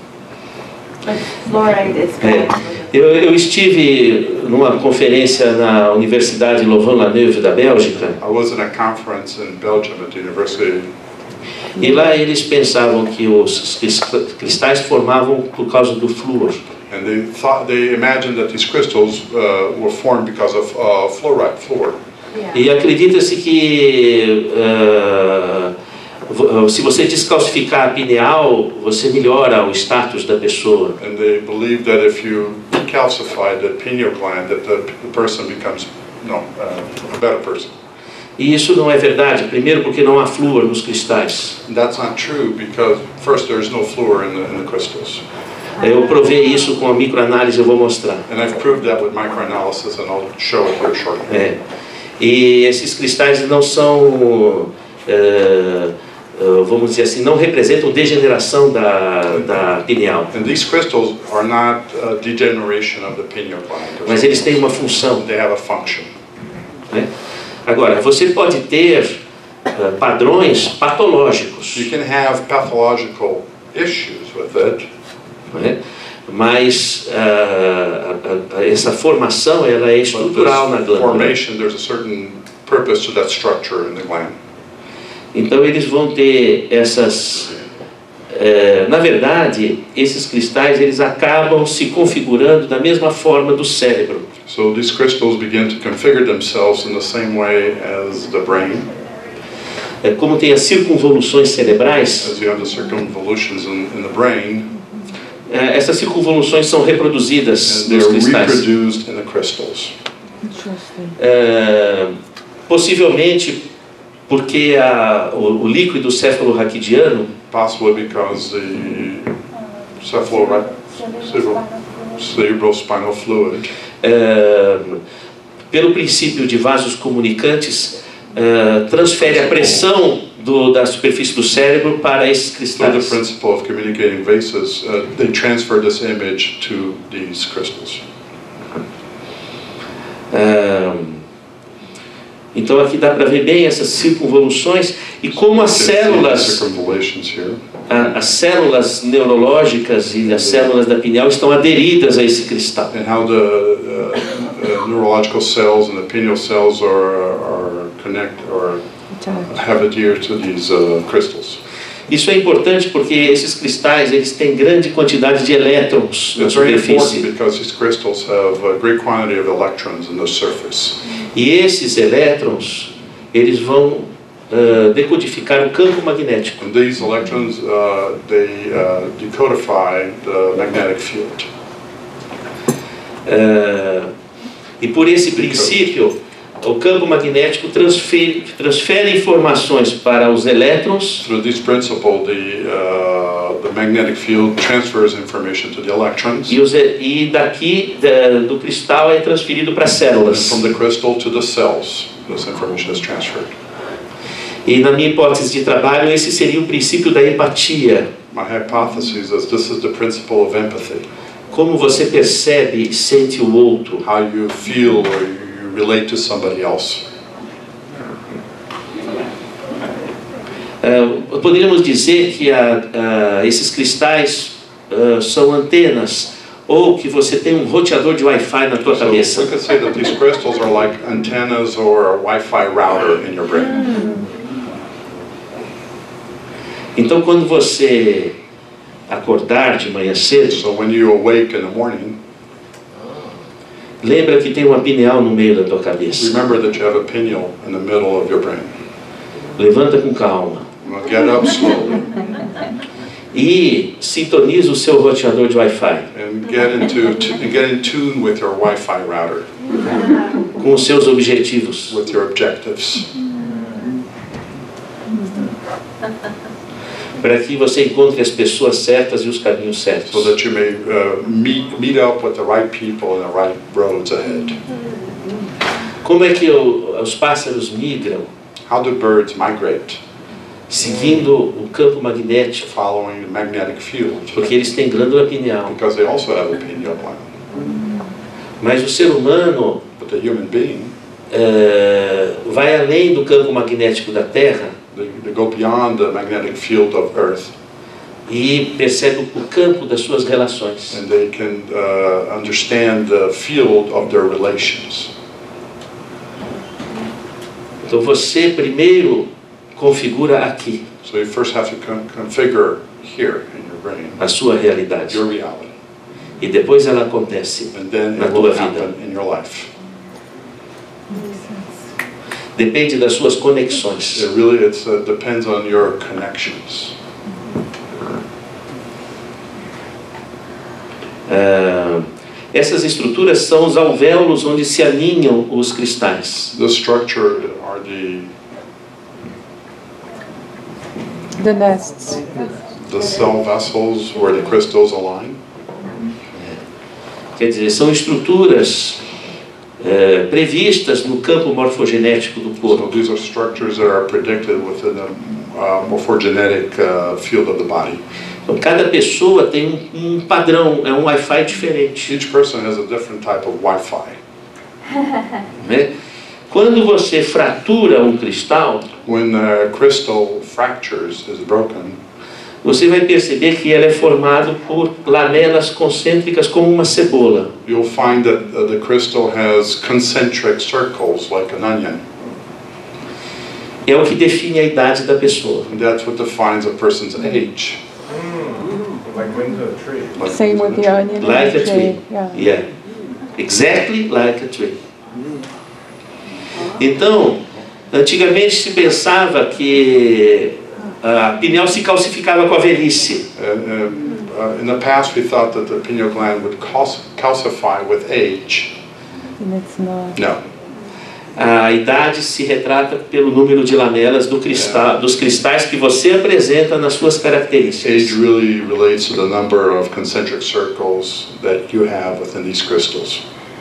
But fluoride is É. bad. Eu, eu estive numa conferência na Universidade Louvain-la-Neuve da Bélgica, I was in a conference in Belgium at the university, e lá eles pensavam que os cristais formavam por causa do flúor. and they thought they imagined that these crystals uh, were formed because of uh, fluoride, fluor. Yeah. E acredita-se que uh, vo- se você descalcificar a pineal, você melhora o status da pessoa. And they believe that if you calcify the pineal gland, that the, the person becomes no uh, a better person. E isso não é verdade. Primeiro, porque não há flúor nos cristais. And that's not true because first there's no fluor in the, in the crystals, Eu provei isso com a microanálise, eu vou mostrar. and I've proved that with microanalysis, and I'll show it here shortly. É. E esses cristais não são, é, vamos dizer assim, não representam degeneração da, da pineal, And these crystals are not uh, degeneration of the pineal gland. mas eles têm uma função. They have a function. Né? Agora, você pode ter uh, padrões patológicos, You can have pathological issues with it, né? Mas uh, a, a, essa formação ela é but estrutural na this glândula. formation, there's a certain purpose to that structure in the gland. Então eles vão ter essas... eh, na verdade, esses cristais eles acabam se configurando da mesma forma do cérebro. So these crystals begin to configure themselves in the same way as the brain, É, como tem as circunvoluções cerebrais, as you have the circumvolutions in, in the brain, eh, essas circunvoluções são reproduzidas and nos they're cristais. reproduced in the crystals. É, possivelmente porque a, o, o líquido cefalorraquidiano Possibly because the cephalo- cerebral, cerebral spinal fluid, é, pelo princípio de vasos comunicantes, é, transfere a pressão do, da superfície do cérebro para esses through the cristais. principle of communicating vases, uh, they transfer this image to these crystals. É, então aqui dá para ver bem essas circunvoluções e como as You can see the células, circumvolutions here. a- as células neurológicas e as células da pineal estão aderidas a esse cristal. And how the uh, uh, neurological cells and the pineal cells are, are connect or have adhered to these uh, crystals. Isso é importante porque esses cristais eles têm grande quantidade de elétrons na It's very important superfície. because these crystals have a great quantity of electrons in the surface. E esses elétrons eles vão uh, decodificar o campo magnético. And these electrons, uh, they uh, decodify the magnetic field. Uh, e por esse princípio, o campo magnético transfere, transfere informações para os elétrons Through this principle, the, uh, the magnetic field transfers information to the electrons, e, os, e daqui da, do cristal é transferido para as and células. from the crystal to the cells, this information is transferred. E na minha hipótese de trabalho, esse seria o princípio da empatia. My hypothesis is this is the principle of empathy. Como você percebe e sente o outro. How you feel or you relate to somebody else. Uh, poderíamos dizer que a, a, esses cristais uh, são antenas, ou que você tem um roteador de Wi-Fi na tua So cabeça. we could say that these crystals are like antennas or a Wi-Fi router in your brain. Então, quando você acordar de manhã cedo, So when you awake in the morning, lembra que tem uma pineal no meio da tua cabeça. remember that you have a pineal in the middle of your brain. Levanta com calma Now get up slowly e sintoniza o seu roteador de Wi-Fi and get into to, and get in tune with your Wi-Fi router, com os seus objetivos. with your objectives, Para que você encontre as pessoas certas e os caminhos certos. so that you may uh, meet meet up with the right people and the right roads ahead. Como é que o, os pássaros migram? How do birds migrate? Seguindo o campo magnético, Following the magnetic field, porque eles têm glândula pineal. because they also have a pineal gland. Mas o ser humano But the human being, eh, vai além do campo magnético da Terra they, they go beyond the magnetic field of Earth, e percebe o campo das suas relações. and they can uh, understand the field of their relations. Então você primeiro configura aqui So you first have to con- configure here in your brain a sua realidade your reality, e depois ela acontece and then na it tua will vida. happen in your life. Depende das suas conexões. It really it's, uh, depends on your connections. Ah, essas estruturas são os alvéolos onde se alinham os cristais. The structure are the The nests. the cell vessels where the crystals align. Quer dizer, são estruturas eh, previstas no campo morfogenético do So corpo. these are structures that are predicted within the uh, morphogenetic uh, field of the body. Então, cada pessoa tem um, um padrão, é um Wi-Fi diferente. Each person has a different type of Wi-Fi. Né? Quando você fratura um cristal, When a crystal fractures, is broken, você vai perceber que ele é formado por lamelas concêntricas como uma cebola. you'll find that uh, the crystal has concentric circles like an onion. É o que define a idade da pessoa. And that's what defines a person's age. Like wings of a tree. Like Same with the onion. and Like the a tree. Yeah. Yeah. Exactly like a tree. Então, antigamente se pensava que a pineal se calcificava com a velhice. And, and, uh, in the past, we thought that the pineal gland would calc- calcify with age. And it's not. No. A idade se retrata pelo número de lamelas do cristal, dos cristais que você apresenta nas suas características. Age really relates to the number of concentric circles that you have within these crystals.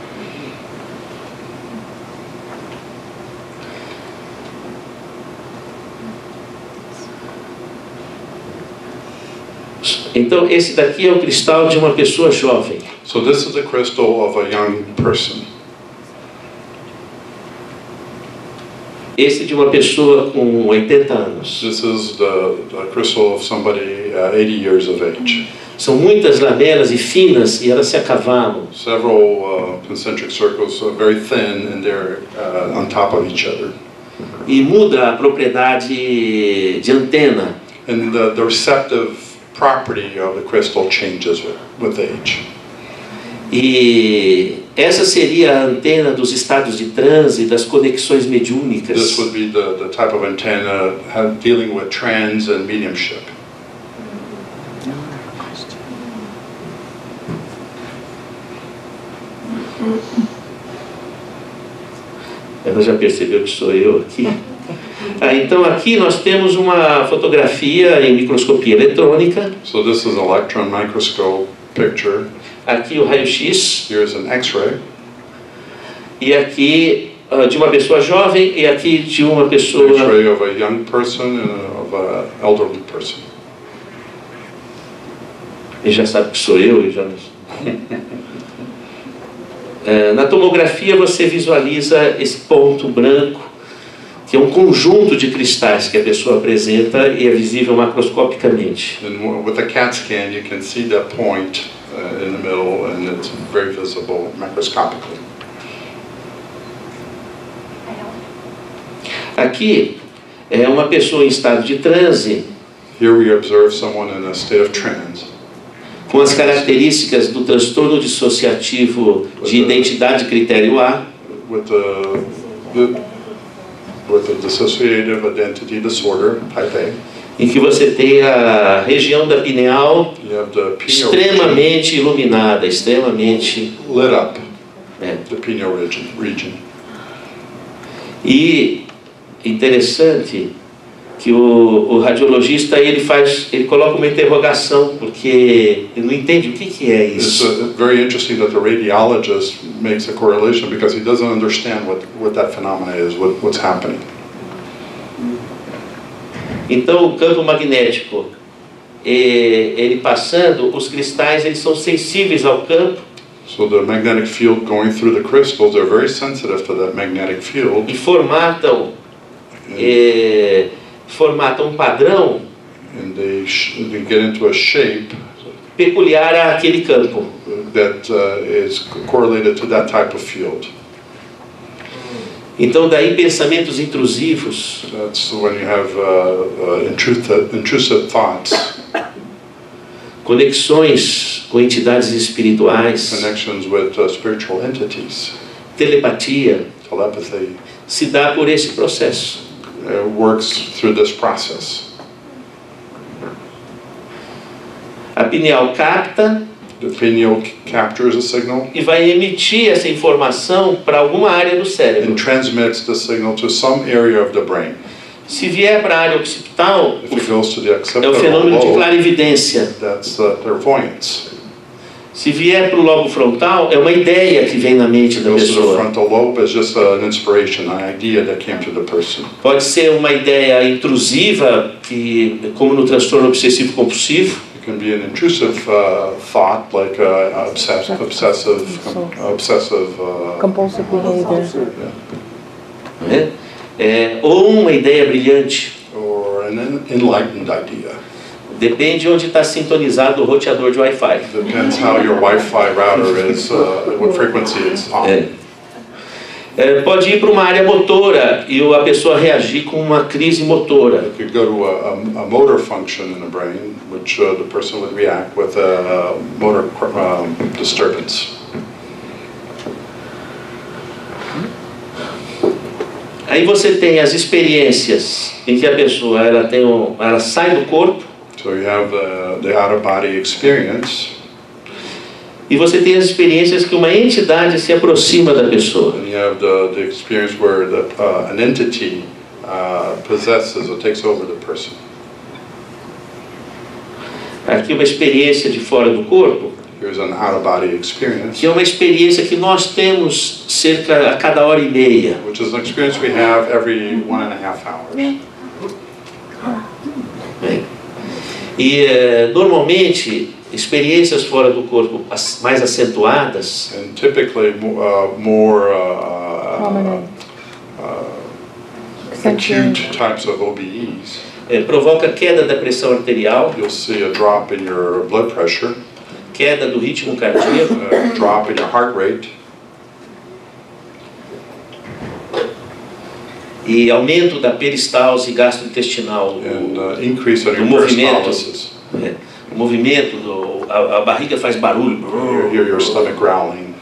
Então, esse daqui é o cristal de uma pessoa jovem. So this is the crystal of a young person. Esse de uma pessoa com oitenta anos. This is the, the crystal of somebody uh, eighty years of age. São muitas lamelas e finas e elas se acavalam. Several uh, concentric circles, uh, very thin, and they're uh, on top of each other. E muda a propriedade de antena. And the, the receptive property of the crystal changes with, with age. E essa seria a antena dos estados de transe, das conexões mediúnicas. This would be the, the type of antenna have, dealing with trance and mediumship. Ela já percebeu que sou eu aqui? Ah, então aqui nós temos uma fotografia em microscopia eletrônica. So this is an electron microscope picture. Aqui o raio-x Here's an X-ray. e aqui uh, de uma pessoa jovem e aqui de uma pessoa... X-ray of a young person and a, of an elderly person. Ele já sabe que sou eu. E já... é, na tomografia você visualiza esse ponto branco, que é um conjunto de cristais que a pessoa apresenta e é visível macroscopicamente. And with a CAT scan you can see that point uh, in the middle and it's very visible macroscopically. Aqui é uma pessoa em estado de transe. Here we observe someone in a state of trance. Com as características do transtorno dissociativo de identidade critério A. With the, the, with the dissociative identity disorder, type A. Em que você tem a região da pineal extremamente iluminada, extremamente lit up. É. The pineal region, region. E interessante que o, o radiologista ele faz, ele coloca uma interrogação porque ele não entende o que que é isso. It's uh, very interesting that the radiologist makes a correlation because he doesn't understand what what that phenomena is, what what's happening. Então o campo magnético, ele passando, os cristais eles são sensíveis ao campo. So the magnetic field going through the crystals, they're very sensitive to that magnetic field. E formatam, é, formatam um padrão and they, sh they get into a shape peculiar àquele campo. That uh, is correlated to that type of field. Então daí pensamentos intrusivos. That's when you have uh, uh, intrusive, intrusive thoughts. Conexões com entidades espirituais. Connections with uh, spiritual entities. Telepatia. Telepathy. Se dá por esse processo. It works through this process. A pineal capta. The pineal captures a signal. E vai emitir essa informação para alguma área do cérebro. And transmits the signal to some area of the brain. Se vier para a área occipital, If it goes to the é o fenômeno de clarividência. That's uh, clairvoyance. Se vier para o lobo frontal, é uma ideia que vem na mente da Goes to the pessoa. frontal lobe is just an inspiration, an idea that came to the person. Pode ser uma ideia intrusiva, que, como no transtorno obsessivo compulsivo. It can be an intrusive uh, thought, like uh, obsess obsessive, com obsessive uh, compulsive behavior. Yeah. É? É, ou uma ideia brilhante. Or an enlightened idea. Depende onde está sintonizado o roteador de Wi-Fi. Depends how your Wi-Fi router is, uh, what frequency it's on. É. É, pode ir para uma área motora e a pessoa reagir com uma crise motora. It could go to a, a, a motor function in the brain, which uh, the person would react with a motor um, disturbance. Aí você tem as experiências em que a pessoa ela tem um, ela sai do corpo. So you have the, the out-of-body experience. E você tem as experiências que uma entidade se aproxima da pessoa. And you have the, the experience where the, uh, an entity uh, possesses or takes over the person. Aqui uma experiência de fora do corpo. Here's an out-of-body experience. Que é uma experiência que nós temos cerca a cada hora e meia. Which is an experience we have every one and a half hours. Bem, e uh, normalmente experiências fora do corpo mais acentuadas. And typically uh, more uh, uh, acute types of O B Es. É, provoca queda da pressão arterial. You'll see a drop in your blood pressure. Queda do ritmo cardíaco. A drop in your heart rate. E aumento da peristalse gastrointestinal. And uh, increase in do your movimento. peristalsis. É, o movimento, do, a, a barriga faz barulho. You hear your stomach growling.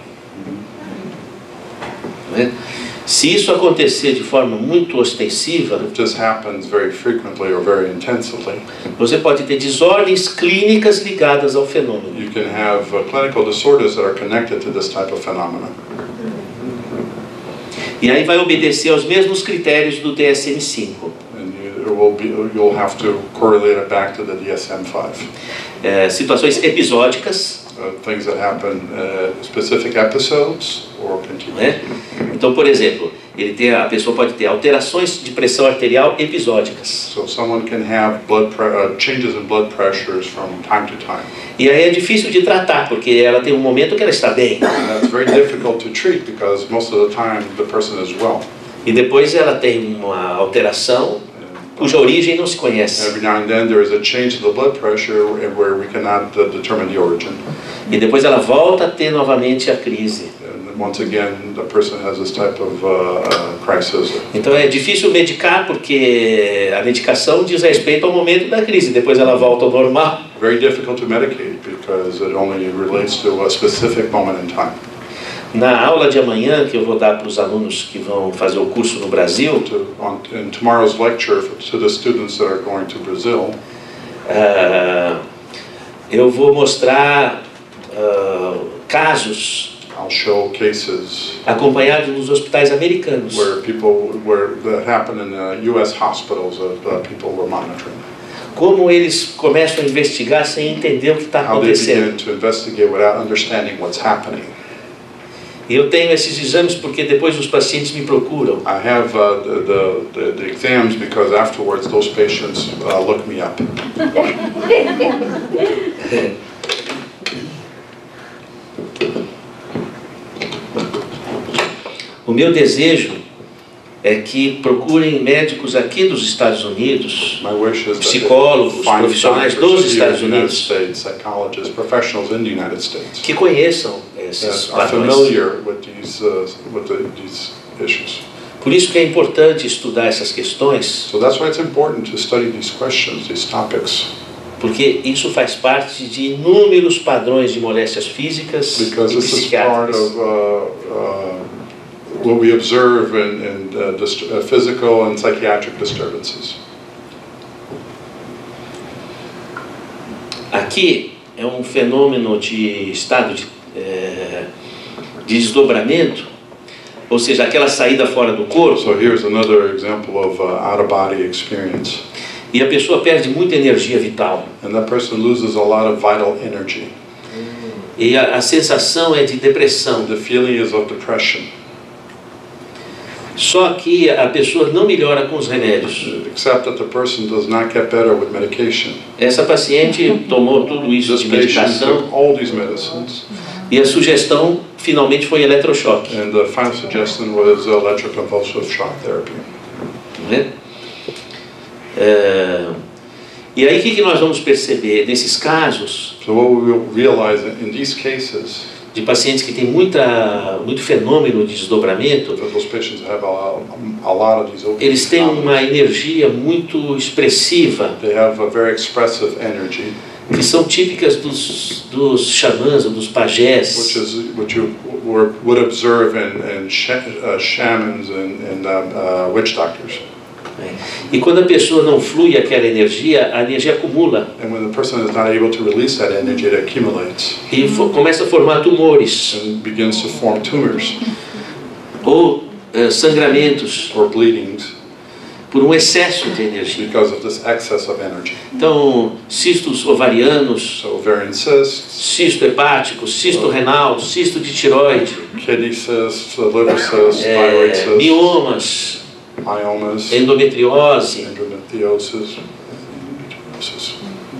É. Se isso acontecer de forma muito ostensiva, if this happens very frequently or very intensively, você pode ter desordens clínicas ligadas ao fenômeno. You can have uh, clinical disorders that are connected to this type of phenomenon. E aí vai obedecer aos mesmos critérios do D S M cinco. And you will be, you'll have to correlate it back to the D S M five. É, situações episódicas. Uh, things that happen, uh, specific episodes or continuous. Né? Então, por exemplo, ele tem, a pessoa pode ter alterações de pressão arterial episódicas. So someone can have blood pre uh, changes in blood pressures from time to time. E aí é difícil de tratar, porque ela tem um momento que ela está bem. And that's very difficult to treat because most of the time the person is well. E depois ela tem uma alteração cuja origem não se conhece. Every now and then there is a change in the blood pressure where we cannot uh, determine the origin. E depois ela volta a ter novamente a crise. And once again, the person has this type of uh, uh, crisis. Então é difícil medicar porque a medicação diz respeito ao momento da crise, depois ela volta ao normal. Very difficult to medicate because it only relates to a specific moment in time. Na aula de amanhã que eu vou dar para os alunos que vão fazer o curso no Brasil, To, on, in tomorrow's lecture for, to the students that are going to Brazil, uh, eu vou mostrar uh, casos I'll show cases acompanhados nos hospitais americanos. where people where that happen in uh, U S hospitals that uh, people were monitoring. Como eles começam a investigar sem entender o que está How they acontecendo. begin to investigate without understanding what's happening. E eu tenho esses exames porque depois os pacientes me procuram. I have uh, the, the, the, the exams because afterwards those patients uh, look me up. O meu desejo é que procurem médicos aqui dos Estados Unidos, My wish is that they psicólogos, find profissionais doctors dos here in Estados the United Unidos, States, psychologists, professionals in the United States que conheçam esses that are padrões. familiar with these uh, with the, these issues. Por isso que é importante estudar essas questões, So that's why it's important to study these questions, these topics, porque isso faz parte de inúmeros padrões de moléstias físicas because e this is part psiquiátricas. of uh, uh, what we observe in, in uh, dist uh, physical and psychiatric disturbances. Aqui é um fenômeno de estado de, é, de desdobramento, ou seja, aquela saída fora do corpo, So here's another example of uh, out-of-body experience. e a pessoa perde muita energia vital. And that person loses a lot of vital energy. E a, a sensação é de depressão. The feeling is of depression. Só que a pessoa não melhora com os remédios. Except that the person does not get better with medication. Essa paciente tomou tudo isso This de patient medicação took all these medicines, e a sugestão finalmente foi eletrochoque. and the final suggestion was electroconvulsive shock therapy. Né? É, e aí o que, que nós vamos perceber nesses casos So what we will realize in these cases, de pacientes que têm muita, muito fenômeno de desdobramento, that those patients have a, a lot of these open eles têm uma phenomena. energia muito expressiva, They have a very expressive energy, que são típicas dos, dos xamãs ou dos pajés. which is what you were, would observe in, in sh uh, shamans and, and uh, uh, witch doctors. E quando a pessoa não flui aquela energia, a energia acumula And when the person is not able to release that energy, it accumulates e fo- começa a formar tumores and begins to form tumors ou eh, sangramentos or bleedings por um excesso de energia. because of this excess of energy. Então, cistos ovarianos, So ovarian cysts, cisto hepático, cisto renal, cisto de tiroide, kidney cysts, liver cysts, eh, thyroid cysts, miomas, myomas, endometriose. endometriosis, endometriosis.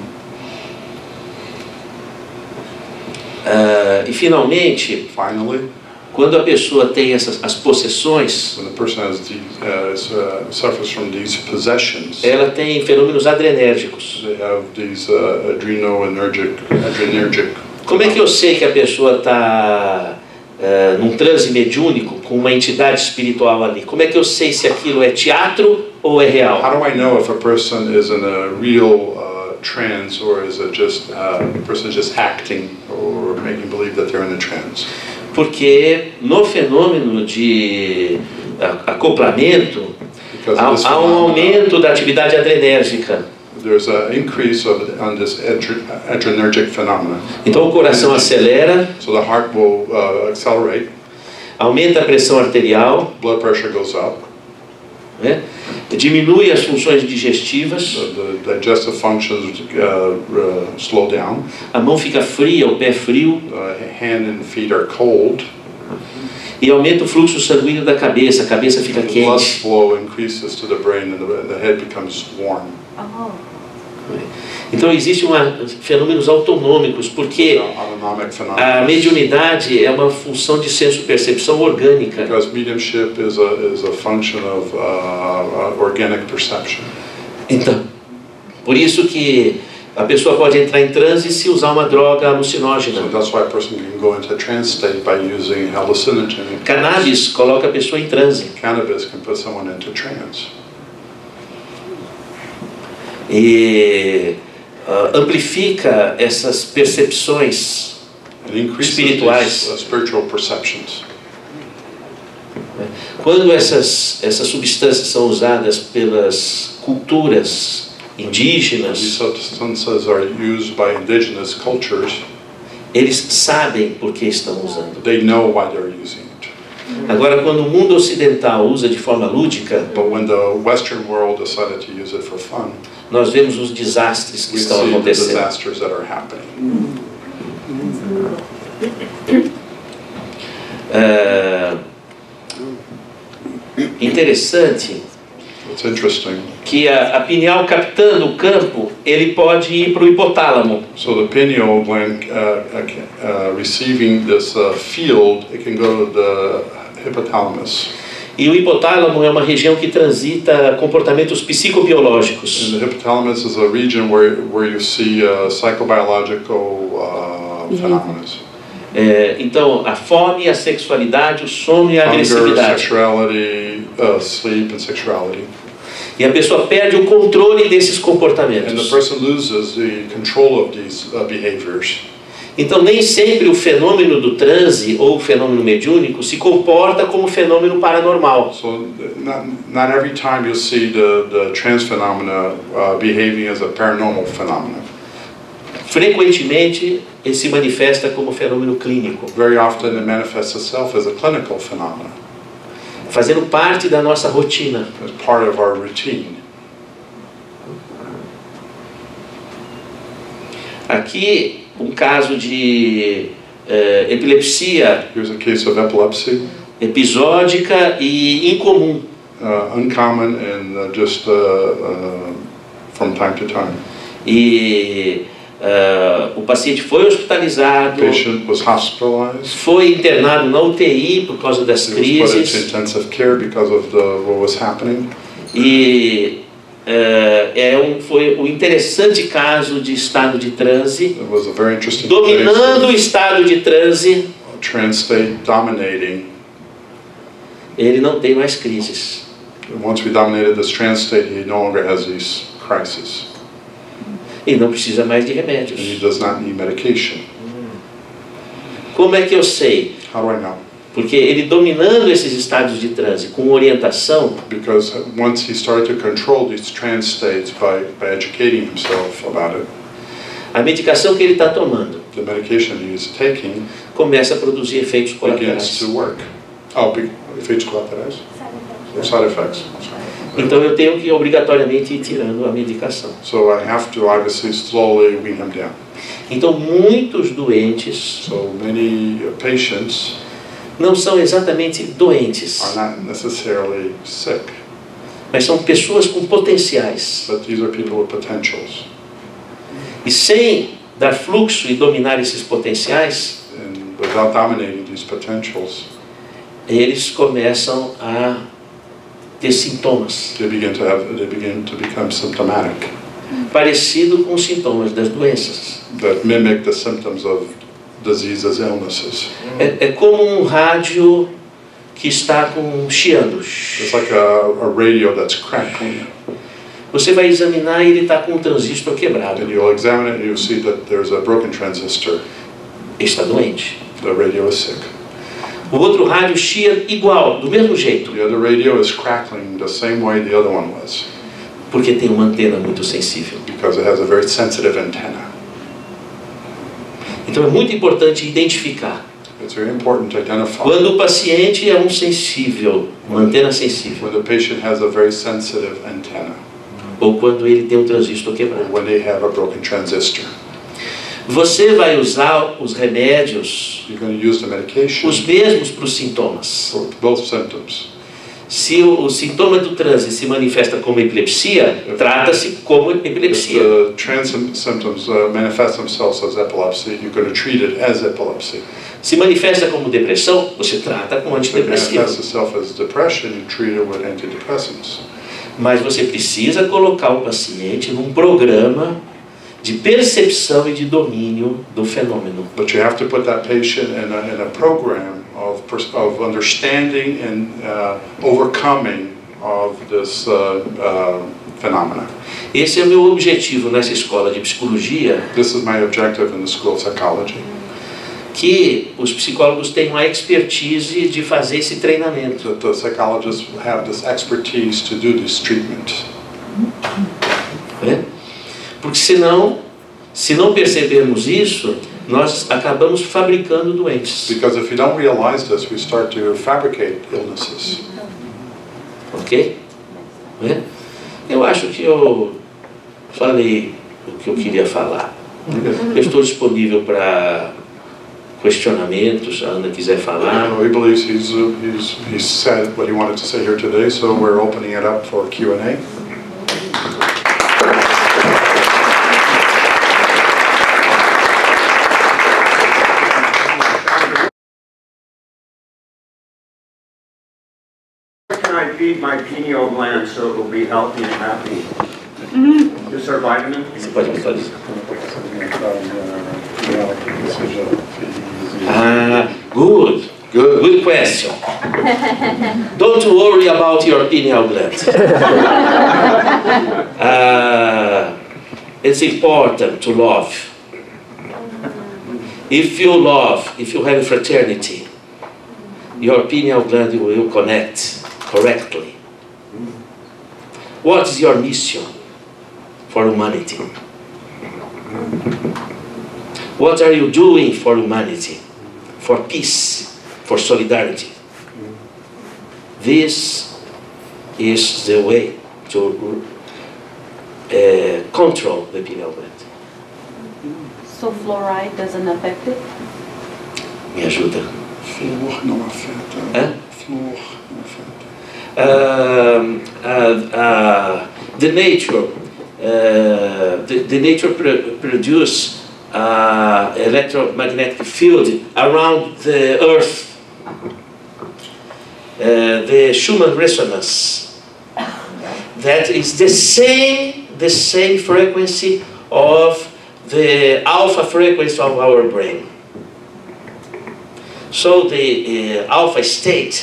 Ah, e finalmente, Finally, quando a pessoa tem essas as possessões, when the person has the, uh, is, uh, suffers from these possessions, ela tem fenômenos adrenérgicos. they have these uh, adrenergic, adrenergic. Como é que eu sei que a pessoa está uh, num transe mediúnico com uma entidade espiritual ali? Como é que eu sei se aquilo é teatro ou é How real? do I know if a person is in a real uh, trance or is it just uh, a person just acting or making believe that they're in a trance? Porque no fenômeno de a- acoplamento Because há, of this há um phenomenon, aumento da atividade adrenérgica. there's an increase of on this adre- adrenergic phenomena. Então o coração acelera, So the heart will uh, accelerate, aumenta a pressão arterial, blood pressure goes up, né? Diminui as funções digestivas, the, the digestive functions uh, uh, slow down, a mão fica fria, o pé frio, uh, hand and feet are cold, E aumenta o fluxo sanguíneo da cabeça, a cabeça fica The blood quente. flow increases to the brain and the, the head becomes warm. Oh. Então existem uma, fenômenos autonômicos, porque Autonomic a phenomena. mediunidade é uma função de senso-percepção orgânica. Because mediumship is a, is a function of uh, uh, organic perception. Então, por isso que a pessoa pode entrar em transe se usar uma droga alucinógena. So that's why a person can go into a trance state by using hallucinogen. Cannabis coloca a pessoa em transe. Cannabis can put someone into trance. E uh, amplifica essas percepções It increases espirituais. these uh, spiritual perceptions. Quando essas, essas substâncias são usadas pelas culturas These indígenas, substances are used by indigenous cultures. eles sabem por que estão usando. They know why they're using it. Agora, quando o mundo ocidental usa de forma lúdica, But when the Western world decided to use it for fun, nós vemos os desastres que we estão see the acontecendo. disasters that are happening. É interessante It's interesting. que a, a pineal captando o campo, ele pode ir para o hipotálamo. So the pineal gland uh, uh, receiving this uh, field, it can go to the hypothalamus. E o hipotálamo é uma região que transita comportamentos psicobiológicos. And the hypothalamus is a region where, where you see uh, psychobiological uh, phenomena. É, então, a fome, a sexualidade, o sono e a Hunger, agressividade. sexuality, uh, sleep, and sexuality. E a pessoa perde o controle desses And the comportamentos. person loses the control of these uh, behaviors. Então, nem sempre o fenômeno do transe ou o fenômeno mediúnico se comporta como fenômeno paranormal. So not, not every time you'll see the, the trance phenomena uh, behaving as a paranormal phenomenon. Frequentemente, ele se manifesta como fenômeno clínico, Very often it manifests itself as a clinical phenomenon, fazendo parte da nossa rotina. as part of our routine. Aqui, um caso de eh, epilepsia Here's a case of epilepsy, episódica e incomum. uh, uncommon and uh, just uh, uh, from time to time. E eh, o paciente foi The hospitalizado, patient was hospitalized. foi internado na U T I por causa das He was put into crises. intensive care because of the, what was happening. E eh, é um, foi um interessante caso de estado de transe, It was a very interesting dominando o case estado de transe, of trance state dominating. ele não tem mais crises. Once we dominated this trance state, he no longer has these crises. E não precisa mais de And he remédios. does not need medication. Como é que eu sei? How do I know? Porque ele dominando esses estados de transe com orientação, Because once he started to control these trance states by, by educating himself about it, a medicação que ele está tomando the medication he is taking começa a produzir efeitos begins colaterais. to work. Oh, be- efeitos colaterais? Or side effects. Então eu tenho que obrigatoriamente ir tirando a medicação. So I have to obviously slowly wean him down. Então muitos doentes So many uh, patients não são exatamente doentes, are not necessarily sick, mas são pessoas com potenciais. but these are people with potentials. E sem dar fluxo e dominar esses potenciais, And without dominating these potentials, eles começam a ter sintomas, they begin to have they begin to become symptomatic, parecido com os sintomas das doenças. that mimic the symptoms of diseases, illnesses. É, é como um rádio que está com chiados. It's like a, a radio that's crackling, Você vai examinar e ele está com um transistor quebrado. and you'll examine it and you'll see that there's a broken transistor. Está doente. The radio is sick. O outro rádio chia igual, do mesmo jeito, The other radio is crackling the same way the other one was, porque tem uma antena muito sensível. because it has a very sensitive antenna. Então é muito importante identificar. It's very important to identify Quando o paciente é um sensível, uma antena sensível, when the patient has a very sensitive antenna, ou quando ele tem um transistor or quebrado. when they have a broken transistor. Você vai usar os remédios, You're going to use the medication os mesmos para os sintomas. for both symptoms. Se o, o sintoma do transe se manifesta como epilepsia, trata-se como If epilepsia. the transit symptoms uh, manifest themselves as epilepsy, you're going to treat it as epilepsy. Se manifesta como depressão, você trata com If it manifests antidepressivo. itself as depression, you treat it with antidepressants. Mas você precisa colocar o paciente num programa de percepção e de domínio do fenômeno. But you have to put that patient in a, in a program of, pers- of understanding and uh, overcoming of this uh, uh, phenomena. Esse é o meu objetivo nessa escola de psicologia, This is my objective in the School of Psychology, que os psicólogos tenham a expertise de fazer esse treinamento. that the psychologists have this expertise to do this treatment. Né? Porque senão, se não percebermos isso, nós acabamos fabricando doentes. Because if you don't realize this, we start to fabricate illnesses. Ok? Né? Eu acho que eu falei o que eu queria falar. Eu estou disponível para questionamentos, se a Ana quiser falar. Uh, he believes he's, uh, he's, he's said what he wanted to say here today, so we're opening it up for Q and A. Can I feed my pineal gland so it will be healthy and happy? Is there vitamin? Você pode me falar isso? Ah, good. Good. Good question. Don't worry about your pineal gland. uh, it's important to love. If you love, if you have fraternity, your pineal gland will connect correctly. What is your mission for humanity? What are you doing for humanity? For peace, for solidarity? This is the way to uh, control the pineal gland. So fluoride doesn't affect it? Me ajuda. Flúor não afeta. Hã? Flúor não afeta. Um, uh, uh, the nature, uh, the, the nature pro produce uh, electromagnetic field around the Earth. Uh, the Schumann resonance. That is the same, the same frequency of the alpha frequency of our brain. So the uh, alpha state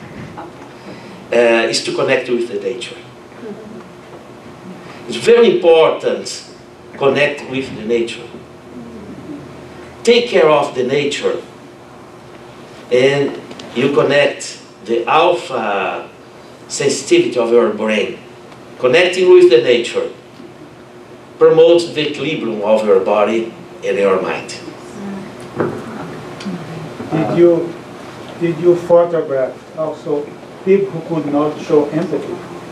uh, is to connect with the nature. It's very important to connect with the nature. Take care of the nature and you connect the alpha sensitivity of your brain. Connecting with the nature promotes the equilibrium of your body and your mind. Did you, did you photograph also people who could not show empathy?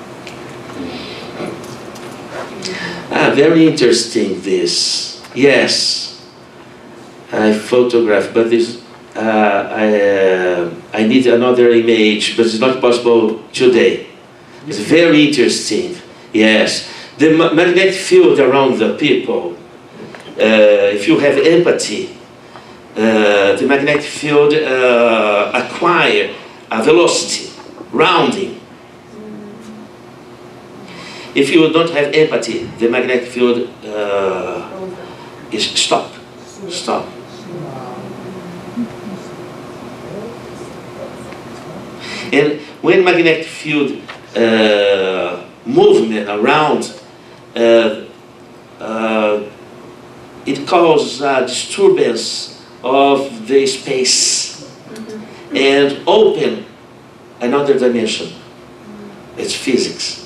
Ah, very interesting this. Yes, I photographed, but this, uh, I, uh, I need another image, but it's not possible today. It's very interesting, yes. The ma magnetic field around the people, uh, if you have empathy, uh, the magnetic field uh, acquire a velocity, rounding. If you don't have empathy, the magnetic field uh, is stop, stop. And when magnetic field uh, movement around, uh, uh, it causes a disturbance of the space and open another dimension. It's physics.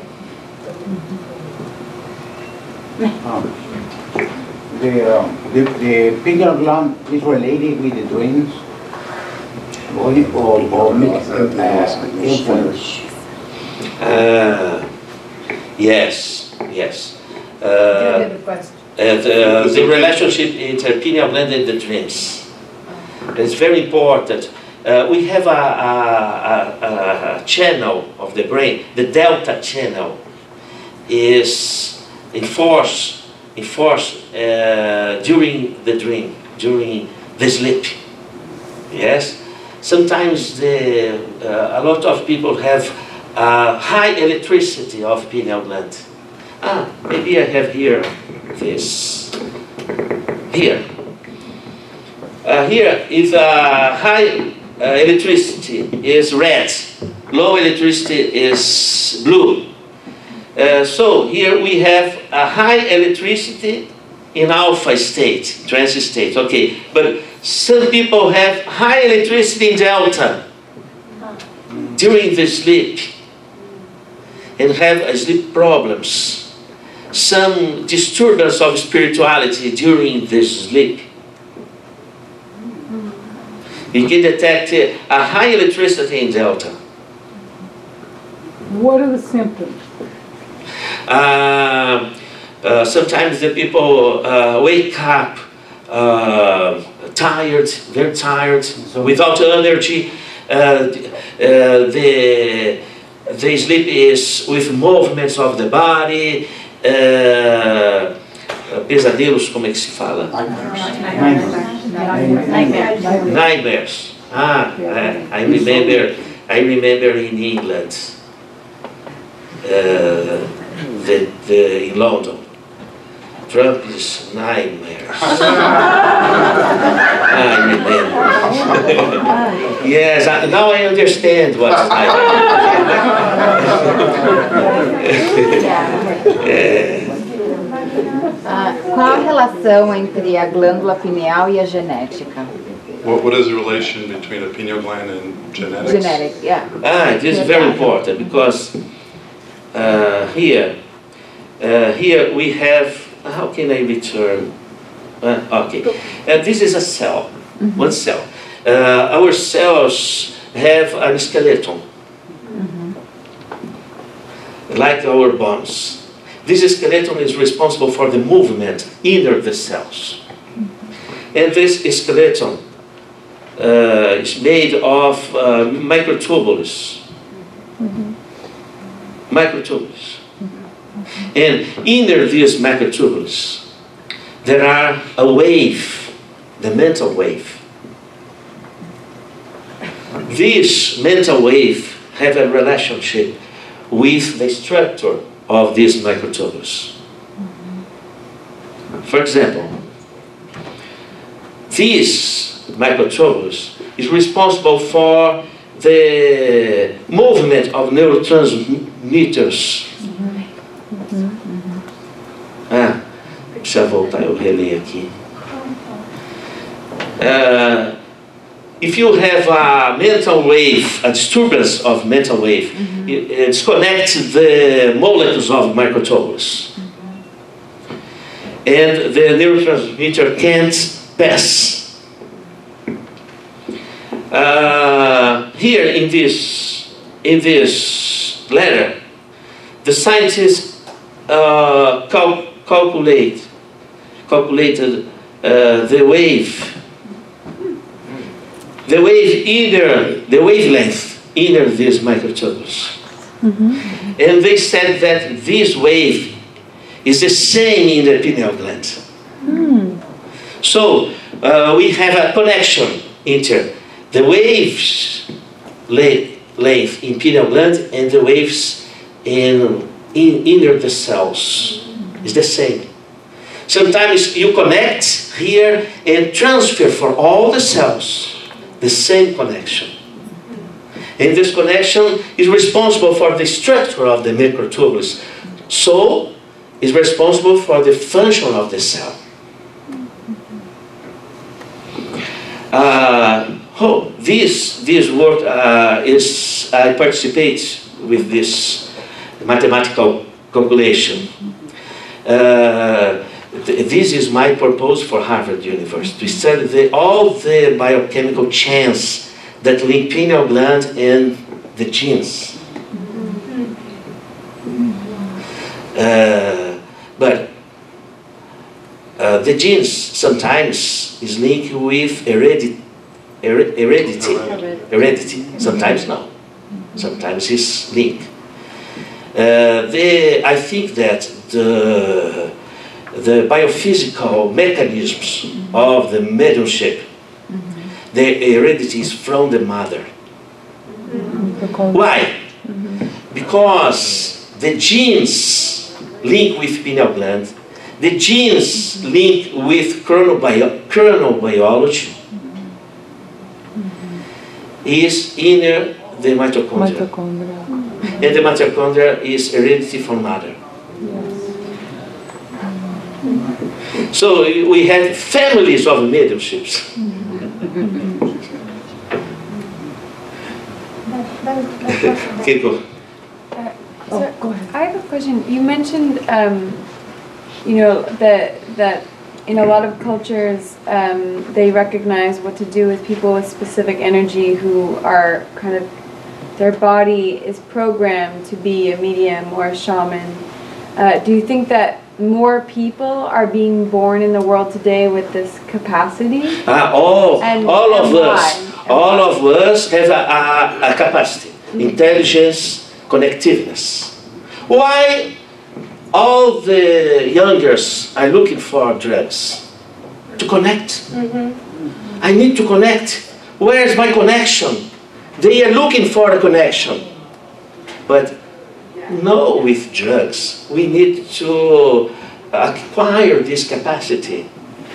Um, the, um, the, the pineal gland is related with the dreams or, or, or uh, influence. Uh, yes, yes. Do you Uh, have a question? the, the relationship between pineal gland and the dreams. It's very important. Uh, we have a, a, a, a channel of the brain, the delta channel, is in force, in force uh, during the dream, during the sleep. Yes? Sometimes the, uh, a lot of people have uh, high electricity of pineal gland. Ah, maybe I have here this. Here. Uh, here is a high uh, electricity is red, low electricity is blue. Uh, so here we have a high electricity in alpha state, trance state, okay. But some people have high electricity in delta during the sleep and have uh, sleep problems. Some disturbance of spirituality during the sleep. You can detect uh, a high electricity in delta. What are the symptoms? Uh, uh, sometimes the people uh, wake up uh, tired, very tired, without energy. Uh, uh, the, the sleep is with movements of the body. Uh, pesadelos, como é que se fala? Nightmares. Nightmares. Ah, I, I remember. I remember in England, uh, the, the in London, Trump's nightmares. I remember. Yes, I, now I understand what's nightmares. Ah, qual a relação entre a glândula pineal e a genética? What, what is the relation between a pineal gland and genetics? Genetic, yeah. Ah, this is very important because uh, here, uh, here we have. How can I return? Uh, okay, uh, this is a cell, mm-hmm. one cell. Uh, our cells have a skeleton, mm-hmm. like our bones. This skeleton is responsible for the movement inner the cells. And this skeleton uh, is made of uh, microtubules. Mm-hmm. Microtubules. Mm-hmm. And inner these microtubules, there are a wave, the mental wave. This mental wave have a relationship with the structure of these microtubules. For example, these microtubules is responsible for the movement of neurotransmitters. Ah, deixa eu voltar, eu releio aqui. Uh, if you have a mental wave, a disturbance of mental wave, mm-hmm. it, it disconnects the molecules of microtubules. Mm-hmm. And the neurotransmitter can't pass. Uh, here in this, in this letter, the scientists uh, cal calculate, calculated uh, the wave The wave inner, the wavelength inner these microtubules. Mm-hmm. And they said that this wave is the same in the pineal gland. Mm. So uh, we have a connection into the waves length in pineal gland and the waves in, in inner the cells. It's the same. Sometimes you connect here and transfer for all the cells. The same connection. And this connection is responsible for the structure of the microtubules. So, is responsible for the function of the cell. Uh, oh, this, this work uh, is, I participate with this mathematical calculation. Uh, This is my purpose for Harvard University, to study the, all the biochemical chains that link pineal gland and the genes. Uh, but uh, the genes sometimes is linked with heredity, heredity, heredity. Sometimes no, sometimes it's linked. Uh, the, I think that the, the biophysical mechanisms of the mediumship, mm-hmm. the heredity is from the mother. Mm-hmm. Why? Mm-hmm. Because the genes link with pineal gland, the genes mm-hmm. link with chronobio chronobiology, mm-hmm. is inner the mitochondria. mitochondria. And the mitochondria is heredity from mother. Yes. So we have families of mediumships. Keiko. Uh, so oh, I have a question. You mentioned, um, you know, that that in a lot of cultures um, they recognize what to do with people with specific energy who are kind of, their body is programmed to be a medium or a shaman. Uh, do you think that more people are being born in the world today with this capacity? Ah, all, and, all and of why? us, and all why? of us have a, a, a capacity, mm-hmm. intelligence, connectiveness. Why all the youngers are looking for drugs? To connect. Mm-hmm. I need to connect. Where's my connection? They are looking for a connection. But no, with drugs, we need to acquire this capacity.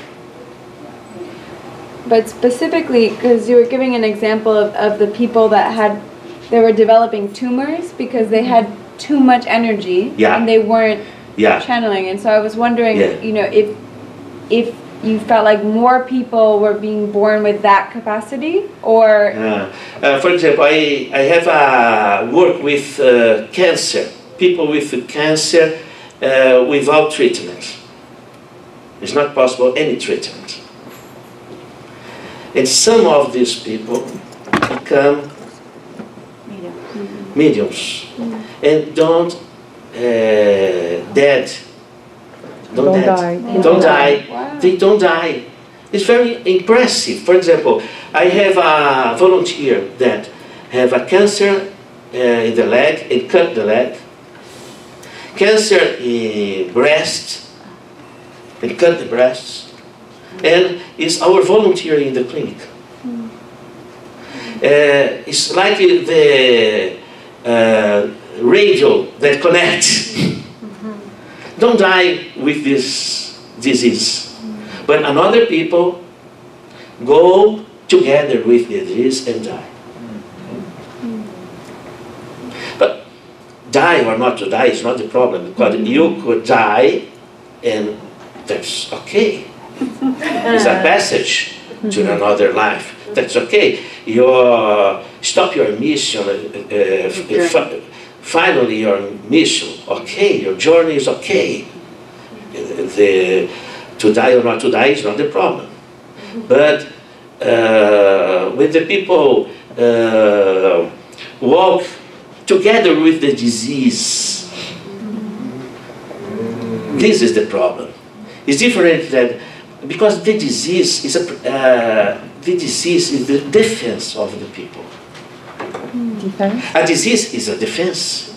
But specifically, because you were giving an example of, of the people that had, they were developing tumors because they had too much energy, yeah. and they weren't yeah. channeling. And so I was wondering, yeah. you know, if if you felt like more people were being born with that capacity, or uh, uh, for example, I I have a uh, work with uh, cancer, people with cancer uh, without treatment. It's not possible any treatment, and some of these people become mediums mm. and don't uh, dead. Don't, don't dead. die. Don't, don't die. Wow. They don't die. It's very impressive. For example, I have a volunteer that have a cancer uh, in the leg and cut the leg. Cancer in breast and cut the breasts, and is our volunteer in the clinic. Mm. Uh, it's like the uh, radio that connects. Don't die with this disease. Mm. But another people go together with the disease and die. Mm. But die or not to die is not the problem, because mm. you could die and that's okay. It's a passage to another life. That's okay. You uh, stop your mission, uh, uh, finally your mission, okay, your journey is okay. The, to die or not to die is not the problem. But uh, when the people uh, walk together with the disease, this is the problem. It's different than, because the disease is a, uh, the disease is the defense of the people. Defense? A disease is a defense.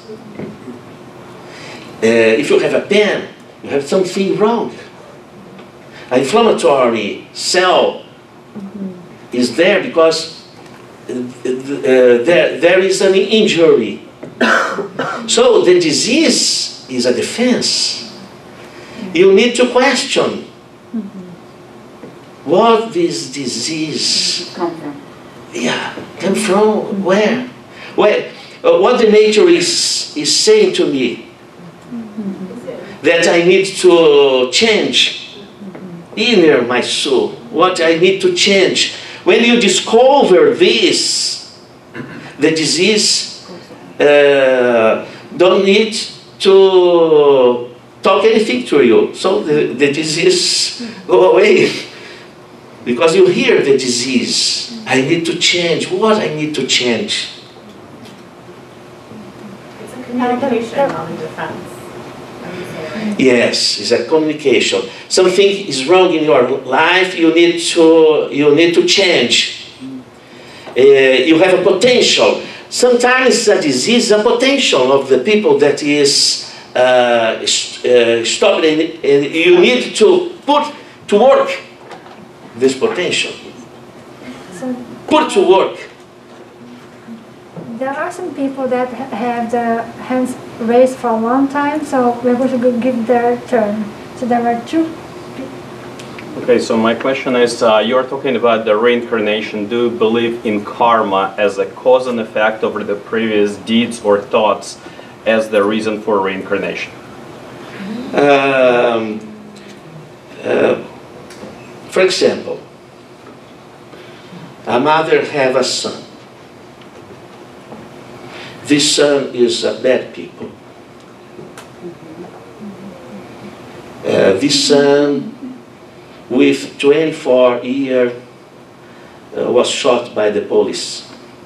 Uh, if you have a pen, you have something wrong. An inflammatory cell mm-hmm. is there because uh, uh, there, there is an injury. So the disease is a defense. You need to question mm-hmm. what this disease come from. Yeah, come from where? Where? Uh, what the nature is is saying to me mm-hmm. that I need to change mm-hmm. inner my soul. What I need to change. When you discover this, the disease uh, don't need to talk anything to you. So the, the disease go away. Because you hear the disease. I need to change. What I need to change? It's a communication, not a defense. I Yes, it's a communication. Something is wrong in your life. You need to you need to change. Uh, you have a potential. Sometimes a disease is a potential of the people that is uh, uh, stopped, and, and you need to put to work this potential. So put to work. there are some people that ha- have the hands raised for a long time, so we're going to go give their turn. So there are two. Okay, so my question is, uh, you're talking about the reincarnation. Do you believe in karma as a cause and effect over the previous deeds or thoughts as the reason for reincarnation? Um, uh, for example, a mother have a son. This son is a bad people. Uh, this son, with twenty-four years, uh, was shot by the police.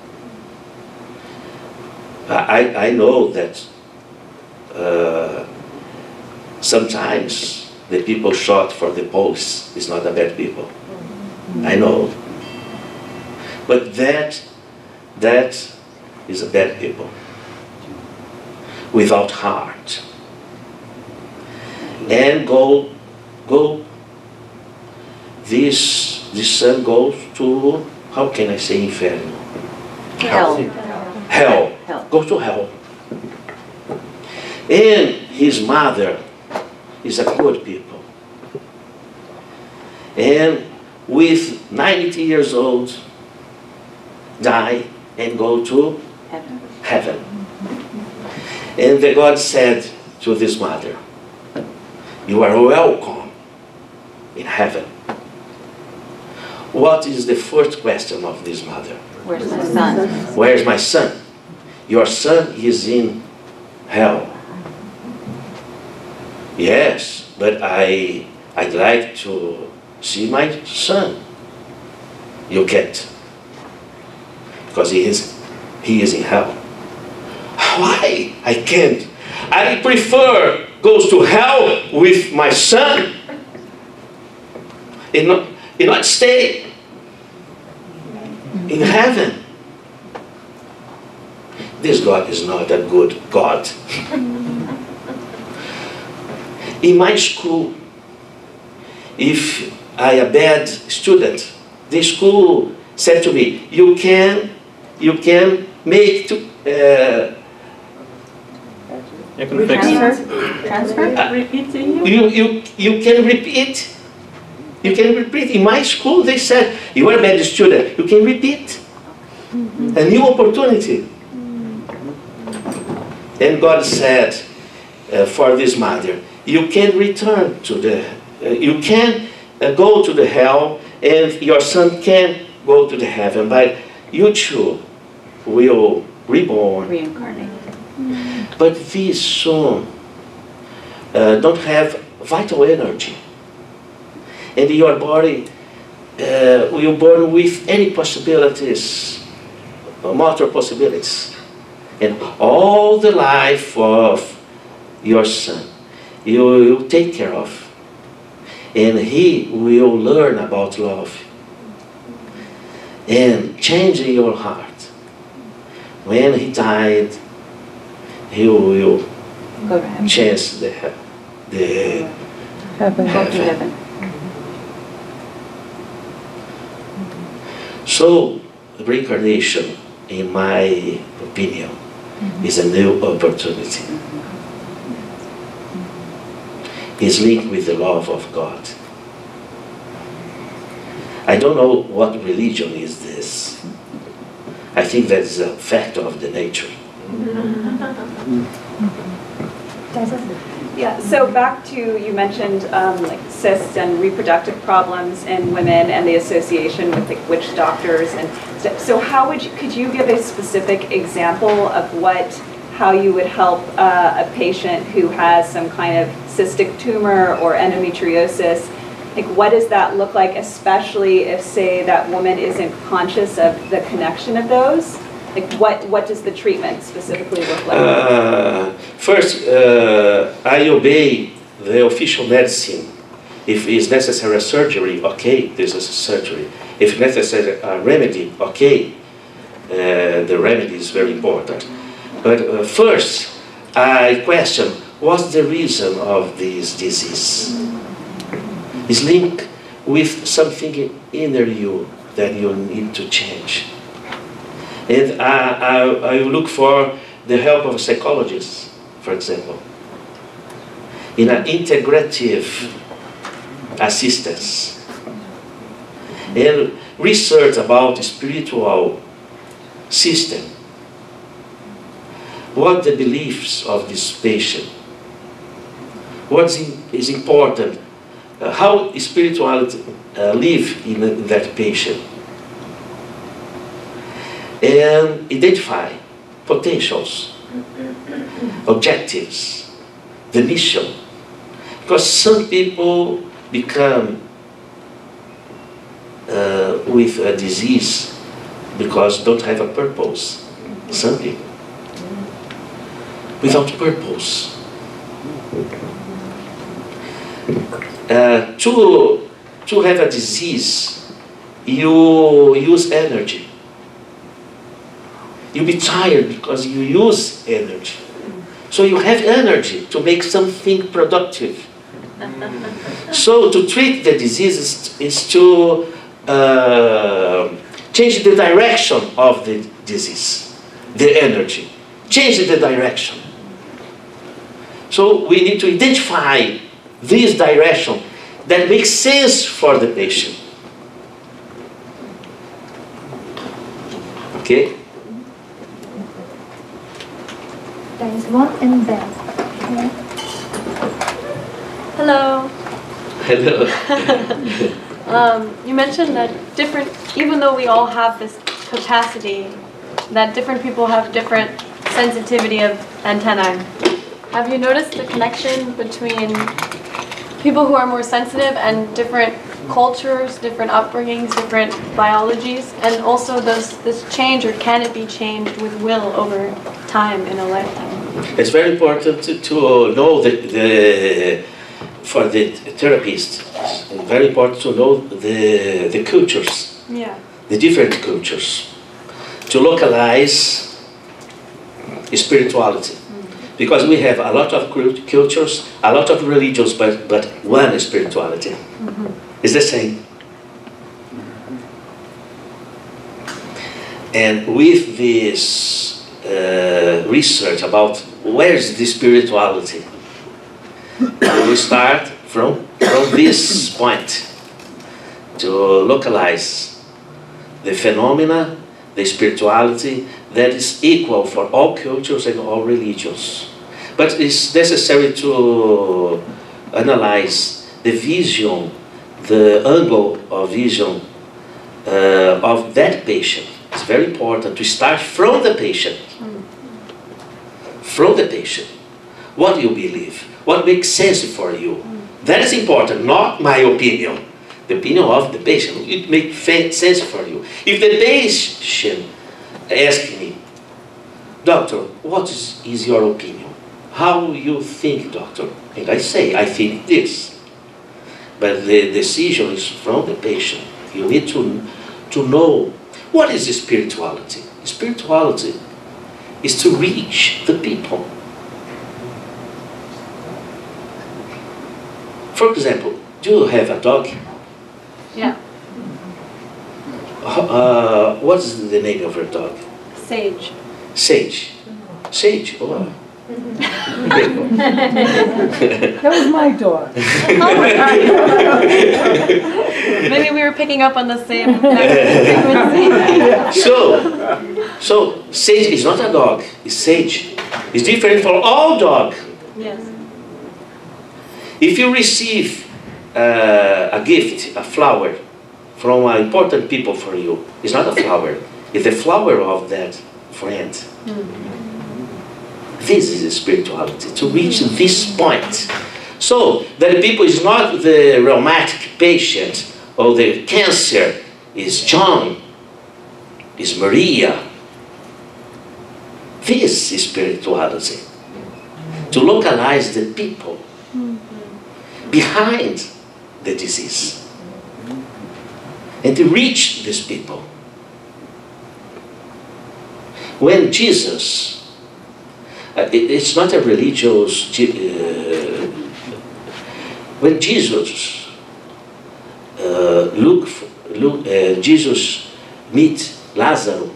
I, I know that uh, sometimes the people shot for the police is not a bad people. I know. But that, that is a bad people. Without heart. And go, go, this, this son goes to, how can I say inferno? Hell. Hell. Hell. Go to hell. And his mother is a good people. And with ninety years old, die and go to Heaven. heaven. And the God said to this mother, you are welcome in heaven. What is the first question of this mother? Where's my son? Where's my son? Your son is in hell. Yes, but I, I'd like to see my son. You can't. Because he is, he is in hell. Why? I can't. I prefer goes to hell with my son and not, and not stay in heaven. This God is not a good God. In my school, if I am a bad student, the school said to me, you can, you can make to, uh, You can fix it. Transfer? Repeating you, you, you can repeat. You can repeat. In my school, they said, you are a bad student. You can repeat. A new opportunity. And God said uh, for this mother, you can return to the, uh, you can uh, go to the hell, and your son can go to the heaven, but you too will reborn. Reincarnate. But these soon uh, don't have vital energy. And your body uh, will born with any possibilities, motor possibilities. And all the life of your son, you will take care of. And he will learn about love. And change in your heart. When he died, he will Go to heaven. change the, the Heaven. Go to heaven. So, reincarnation, in my opinion, is a new opportunity. It's linked with the love of God. I don't know what religion is this. I think that's a fact of the nature. Yeah, so back to, you mentioned um, like cysts and reproductive problems in women and the association with like witch doctors. And so, so how would you, could you give a specific example of what, how you would help uh, a patient who has some kind of cystic tumor or endometriosis? Like what does that look like, especially if, say, that woman isn't conscious of the connection of those? Like what, what does the treatment specifically look like? Uh, first, uh, I obey the official medicine. If it's necessary a surgery, okay, this is a surgery. If necessary a remedy, okay, uh, the remedy is very important. But uh, first, I question, what's the reason of this disease? It's linked with something inner you that you need to change. And I, I, I look for the help of a psychologist, for example, in an integrative assistance. And research about the spiritual system. What the beliefs of this patient. What is important. Uh, how spirituality uh, live in, in that patient. And identify potentials, objectives, the mission. Because some people become uh, with a disease because don't have a purpose. Some people. Without purpose. Uh, to, to have a disease, you use energy. You'll be tired because you use energy. So you have energy to make something productive. So to treat the disease is, is to uh, change the direction of the disease, the energy. Change the direction. So we need to identify this direction that makes sense for the patient. Okay? There is one in there. Okay. Hello. Hello. um, you mentioned that different, even though we all have this capacity, that different people have different sensitivity of antennae. Have you noticed the connection between people who are more sensitive and different cultures, different upbringings, different biologies, and also does this change, or can it be changed with will over time in a lifetime? It's very important to, to know the, the for the therapist. It's very important to know the the cultures, yeah, the different cultures, to localize spirituality. Because we have a lot of cultures, a lot of religions, but, but one spirituality. Mm-hmm. It's the same. And with this uh, research about where's the spirituality, we start from, from this point to localize the phenomena, the spirituality, that is equal for all cultures and all religions. But it's necessary to analyze the vision, the angle of vision uh, of that patient. It's very important to start from the patient. From the patient. What do you believe? What makes sense for you? That is important, not my opinion. The opinion of the patient. It makes sense for you. If the patient asks me, doctor, what is, is your opinion? How you think, doctor? And I say, I think this. But the decision is from the patient. You need to, to know what is spirituality. Spirituality is to reach the people. For example, do you have a dog? Yeah. Uh, what is the name of your dog? Sage. Sage. Sage, oh. That was my dog. Maybe we were picking up on the same frequency. So, so Sage is not a dog, it's Sage. It's different for all dogs. Yes. If you receive uh, a gift, a flower, from uh, important people for you, it's not a flower, it's the flower of that friend. Mm-hmm. This is spirituality, to reach this point. So, that people is not the rheumatic patient, or the cancer, is John, is Maria, This is spirituality. To localize the people behind the disease and to reach these people. When Jesus, uh, it, it's not a religious, uh, when Jesus uh, look, look uh, Jesus meet Lazarus,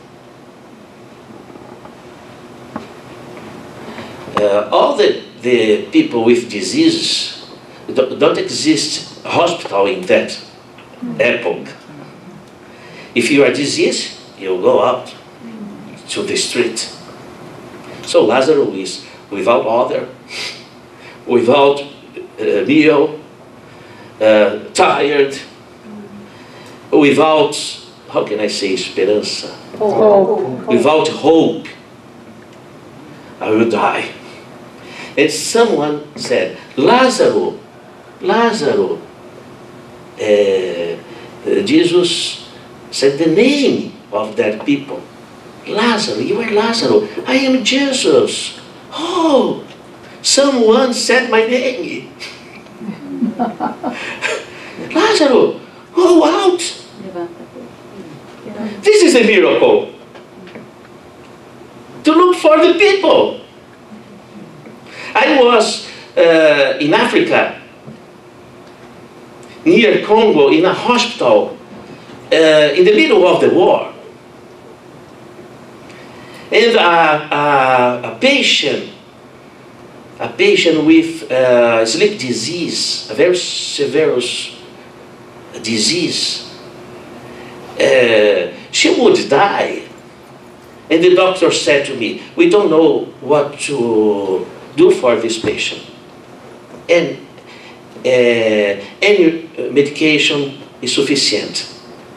uh, all the, the people with diseases don't, don't exist hospital in that epoch. If you are diseased, you go out to the street. So Lazarus is without water, without uh, meal, uh, tired, without, how can I say, esperança? Hope. Without hope. I will die. And someone said, Lazarus, Lazarus, uh, Jesus said the name of that people. Lazarus, you are Lazarus. I am Jesus. Oh, someone said my name. Lazarus, go out. This is a miracle. To look for the people. I was uh, in Africa, near Congo, in a hospital, uh, in the middle of the war. And a, a, a patient, a patient with uh, sleep disease, a very severe disease, uh, she would die. And the doctor said to me, we don't know what to do for this patient. And uh, any medication is sufficient.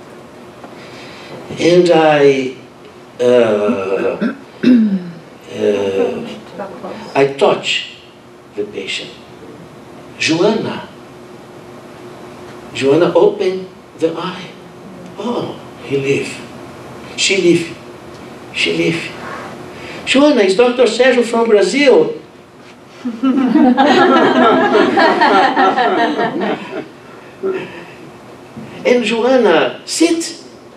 And I Uh, uh, I touch the patient. Joanna. Joanna opened the eye. Oh, he lived. She lived. She lived. Joanna, is Doctor Sérgio from Brazil? And Joanna, sit.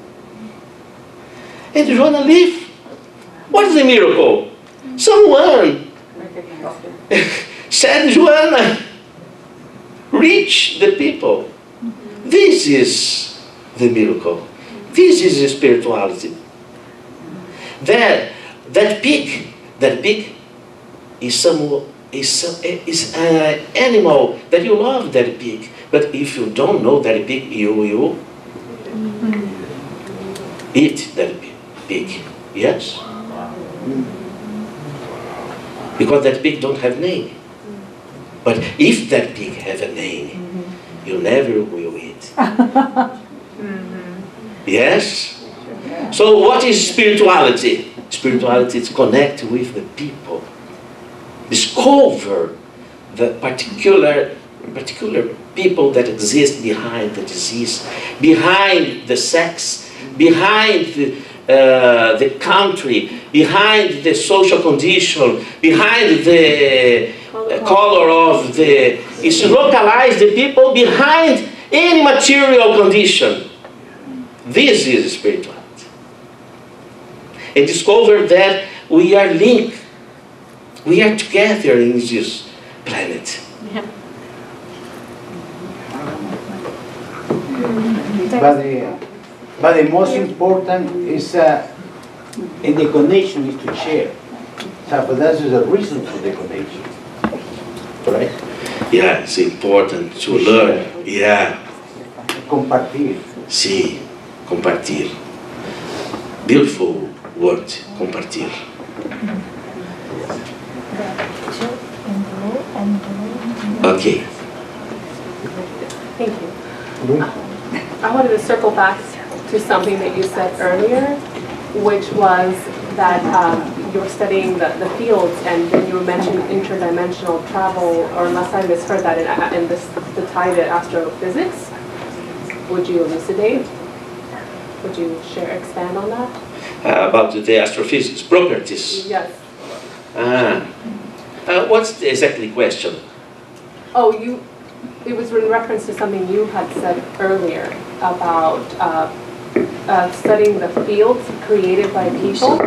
And Joanna lived. What is the miracle? Someone said, Joanna, reach the people. This is the miracle. This is spirituality. That, that pig, that pig is some is some, is an animal that you love, that pig. But if you don't know that pig, you will eat that pig. Pig, yes? Because that pig don't have name. But if that pig have a name, you never will eat. Yes? So what is spirituality? Spirituality is connect with the people. Discover the particular, particular people that exist behind the disease, behind the sex, behind the Uh, the country, behind the social condition, behind the uh, color of the, is to localize the people behind any material condition. This is spirituality. And discover that we are linked. We are together in this planet. Yeah. But the, But the most important is, uh, in the connection is to share. So, but that is the reason for the connection, right? Yeah, it's important to learn. Yeah. Compartir. Sí, compartir. Beautiful word, compartir. Okay. Thank you. I wanted to circle back to something that you said earlier, which was that um, you were studying the, the fields, and then you mentioned interdimensional travel, or unless I misheard that, in, in this, the tie to astrophysics. Would you elucidate? Would you share, expand on that? Uh, about the astrophysics properties. Yes. Ah. Uh, what's the exactly question? Oh, you, it was in reference to something you had said earlier about uh, uh, studying the fields created by people.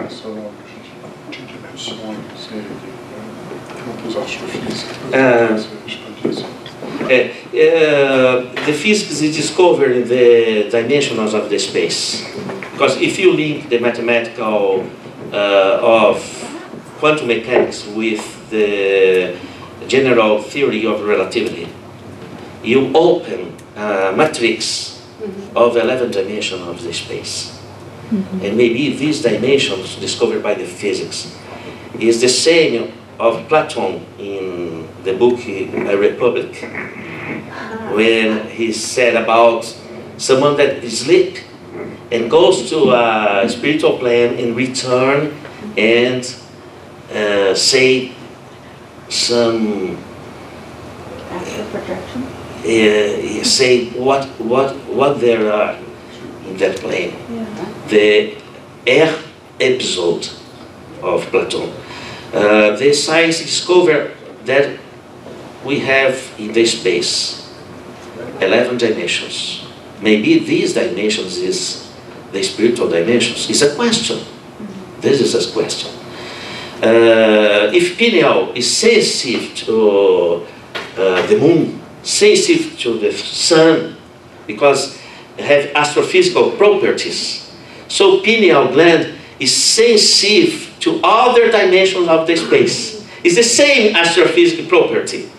Uh, Uh, uh, the physics is discovering the dimensions of the space. Because if you link the mathematical uh, of quantum mechanics with the general theory of relativity, you open a matrix of eleven dimensions of the space. Mm-hmm. And maybe these dimensions discovered by the physics is the same of Plato in the book A Republic, when he said about someone that sleeps and goes to a spiritual plane and return and uh, say some Astral projection? Uh, say what what what there are in that plane. Yeah. The air episode of Plato. Uh, the science discovered that we have in the space eleven dimensions. Maybe these dimensions is the spiritual dimensions. It's a question. This is a question. Uh, if pineal is sensitive to uh, the moon, sensitive to the sun, because it have astrophysical properties, so pineal gland is sensitive to other dimensions of the space. It's the same astrophysical property.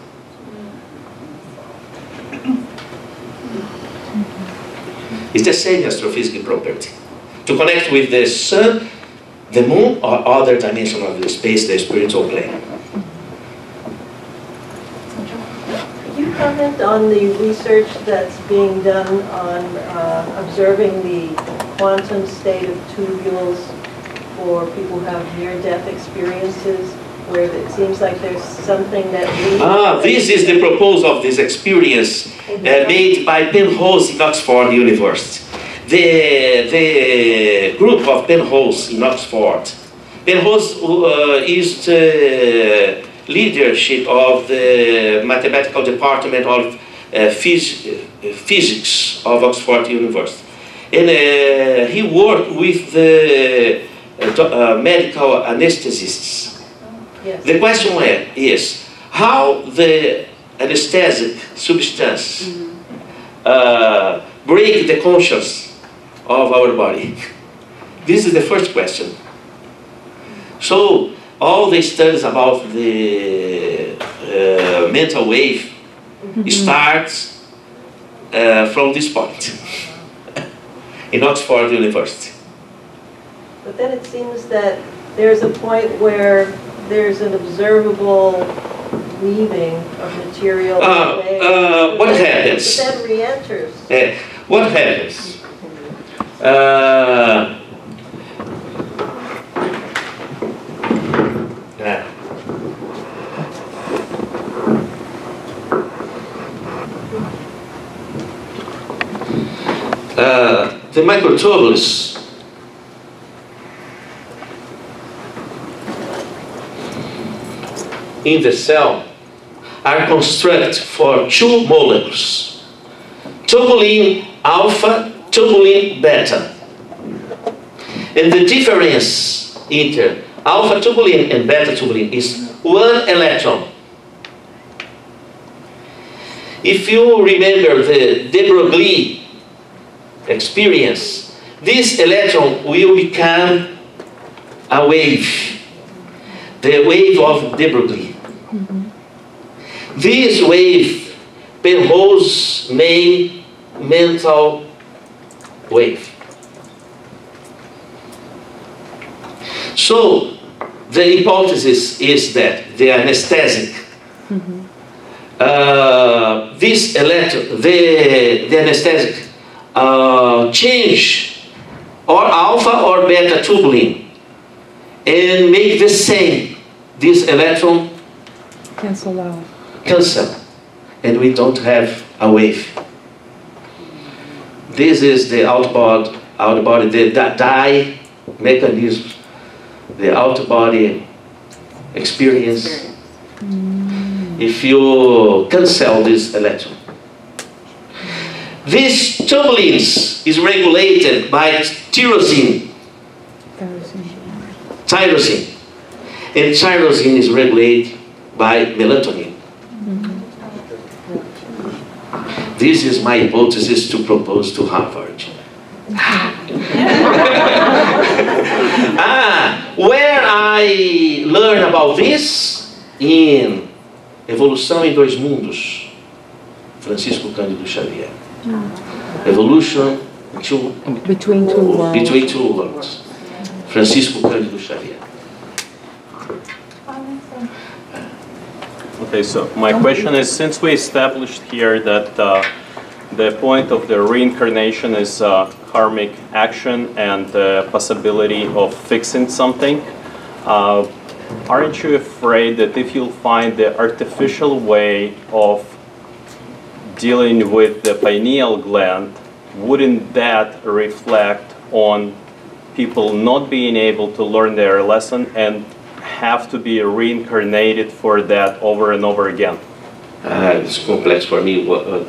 It's the same astrophysical property. To connect with the sun, the moon, or other dimension of the space, the spiritual plane. Could you comment on the research that's being done on uh, observing the quantum state of tubules for people who have near-death experiences, where it seems like there's something that we... Ah, this is the proposal of this experience uh, made by Penrose in Oxford University. The, the group of Penrose in Oxford. Penrose uh, is the leadership of the mathematical department of uh, phys uh, physics of Oxford University. And uh, he worked with the uh, uh, medical anesthetists. Yes. The question is how the anesthetic substance mm-hmm. uh, break the conscience of our body. This is the first question. So all the studies about the uh, mental wave mm-hmm. starts uh, from this point in Oxford University. But then it seems that there's a point where there's an observable weaving of material. Uh, uh, what happens? But then re-enters. Uh, what happens? Uh, yeah. uh, the microtubules in the cell are constructed for two molecules, tubulin alpha, tubulin beta. And the difference between alpha tubulin and beta tubulin is one electron. If you remember the de Broglie experience, this electron will become a wave, the wave of de Broglie. Mm-hmm. This wave, Penrose named mental wave. So the hypothesis is that the anesthetic, mm-hmm. uh, this electron, the, the anesthetic uh, change or alpha or beta tubulin and make the same. This electron cancel out. Cancel, and we don't have a wave. This is the out-body, out-body, the dye mechanism, the out-body experience. If you cancel this electron. This turbulence is regulated by tyrosine. Tyrosine. And tyrosine is regulated by melatonin. This is my hypothesis to propose to Harvard. Ah, where I learned about this? In Evolução em Dois Mundos, Francisco Cândido Xavier. Evolution two, between two worlds. Between two worlds. Francisco Cândido Xavier. Okay, so my question is, since we established here that uh, the point of the reincarnation is uh, karmic action and the possibility of fixing something, uh, aren't you afraid that if you find the artificial way of dealing with the pineal gland, wouldn't that reflect on people not being able to learn their lesson and have to be reincarnated for that over and over again? Ah, it's complex for me. What, uh,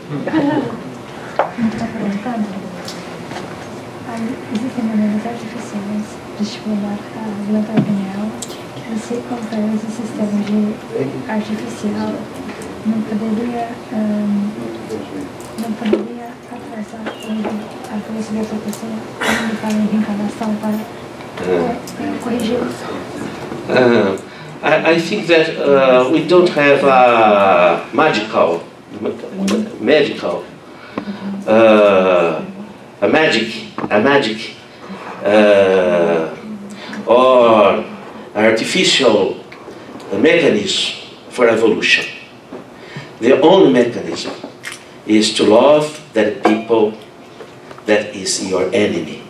Existem maneiras artificiais de estimular a glândula pineal. Você compara esse sistema de artificial, não poderia, um, não poderia atrasar a velocidade da pessoa indo para a reencarnação para uh, corrigir isso? Uh, I, I think that uh, we don't have a magical, medical, uh, a magic, a magic, uh, or artificial mechanism for evolution. The only mechanism is to love that people that is your enemy.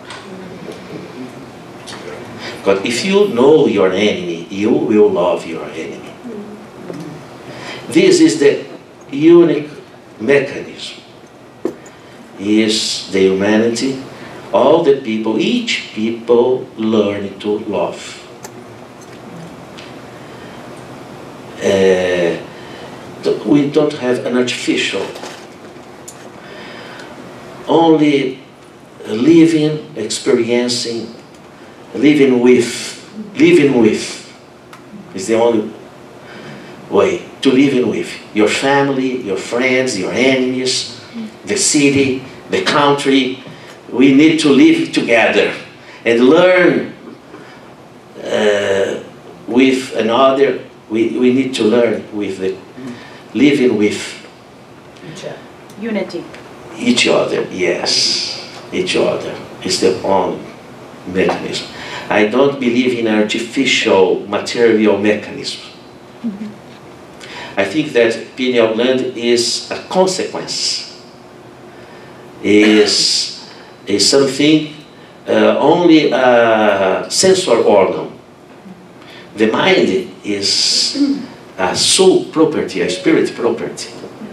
But if you know your enemy, you will love your enemy. This is the unique mechanism. Is the humanity, all the people, each people learn to love. Uh, we don't have an artificial. Only living, experiencing, living with, living with is the only way to living with your family, your friends, your enemies, the city, the country. We need to live together and learn uh, with another. We, we need to learn with the living with unity. Each other, yes, each other is the only mechanism. I don't believe in artificial material mechanism. Mm-hmm. I think that pineal gland is a consequence, is, is something uh, only a sensor organ. The mind is a soul property, a spirit property.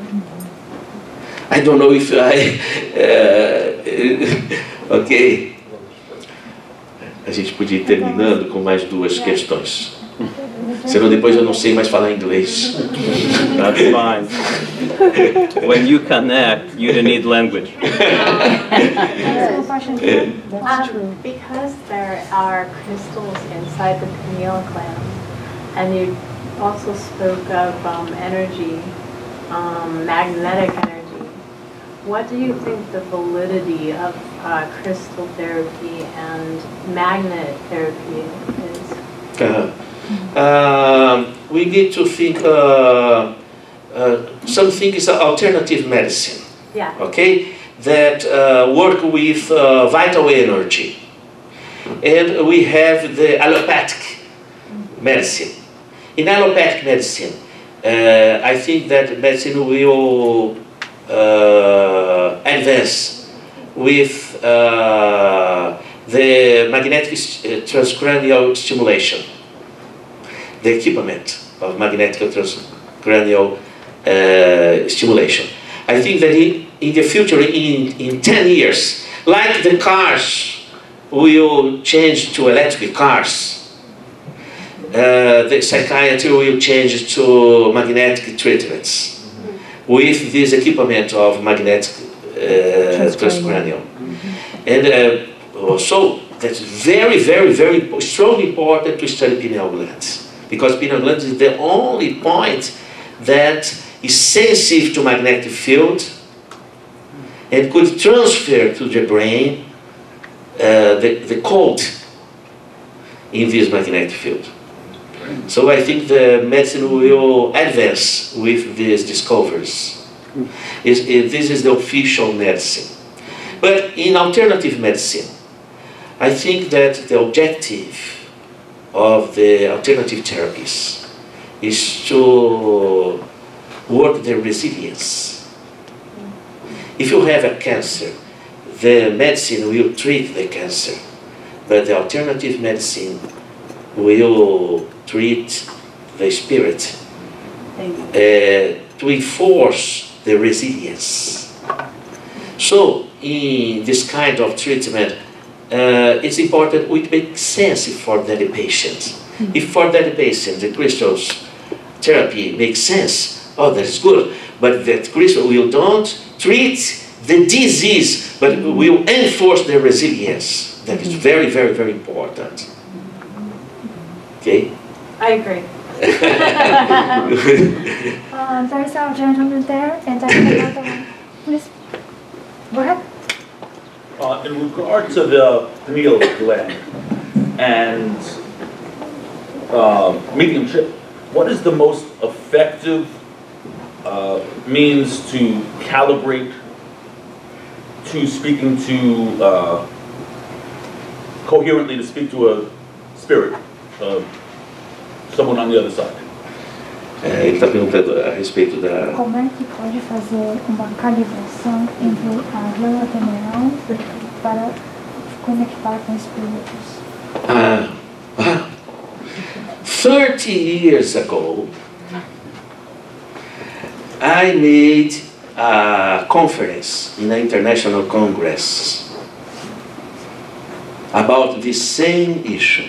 I don't know if I... Uh, ok. A gente podia ir terminando com mais duas questões. Senão depois eu não sei mais falar inglês. That's fine. When you connect, you don't need language. Um, because there are crystals inside the pineal gland, and you also spoke of um, energy, um, magnetic energy. What do you think the validity of uh, crystal therapy and magnet therapy is? Uh, uh, we need to think uh, uh, something is an alternative medicine. Yeah. Okay, that uh, work with uh, vital energy, and we have the allopathic medicine. In allopathic medicine, uh, I think that medicine will uh, advance with uh, the magnetic transcranial stimulation, the equipment of magnetic transcranial uh, stimulation. I think that in, in the future, in, in ten years, like the cars will change to electric cars, uh, the psychiatry will change to magnetic treatments with this equipment of magnetic uh, transcranial. And uh, also, that's very, very, very strongly important to study pineal glands, because pineal glands is the only point that is sensitive to magnetic field and could transfer to the brain uh, the, the code in this magnetic field. So I think the medicine will advance with these discoveries. Is, is, this is the official medicine. But in alternative medicine, I think that the objective of the alternative therapies is to work the resilience. If you have a cancer, the medicine will treat the cancer, but the alternative medicine will treat the spirit uh, to enforce the resilience. So in this kind of treatment, uh, it's important it makes sense for that patient. Mm-hmm. If for that patient the crystals therapy makes sense, oh, that's good, but that crystal will don't treat the disease, but will enforce the resilience. That is very, very, very important. Okay? I agree. uh, there's a gentleman there, and there's another one. Please, go ahead. Uh, in regard to the pineal gland and uh, mediumship, what is the most effective uh, means to calibrate to speaking to, uh, coherently to speak to a spirit, uh, someone on the other side? É, ele está perguntando a respeito da... Como é que pode fazer uma calibração entre a glândula pineal para conectar com espíritos? Ah, ah, thirty years ago, I made a conference in an international congress about the same issue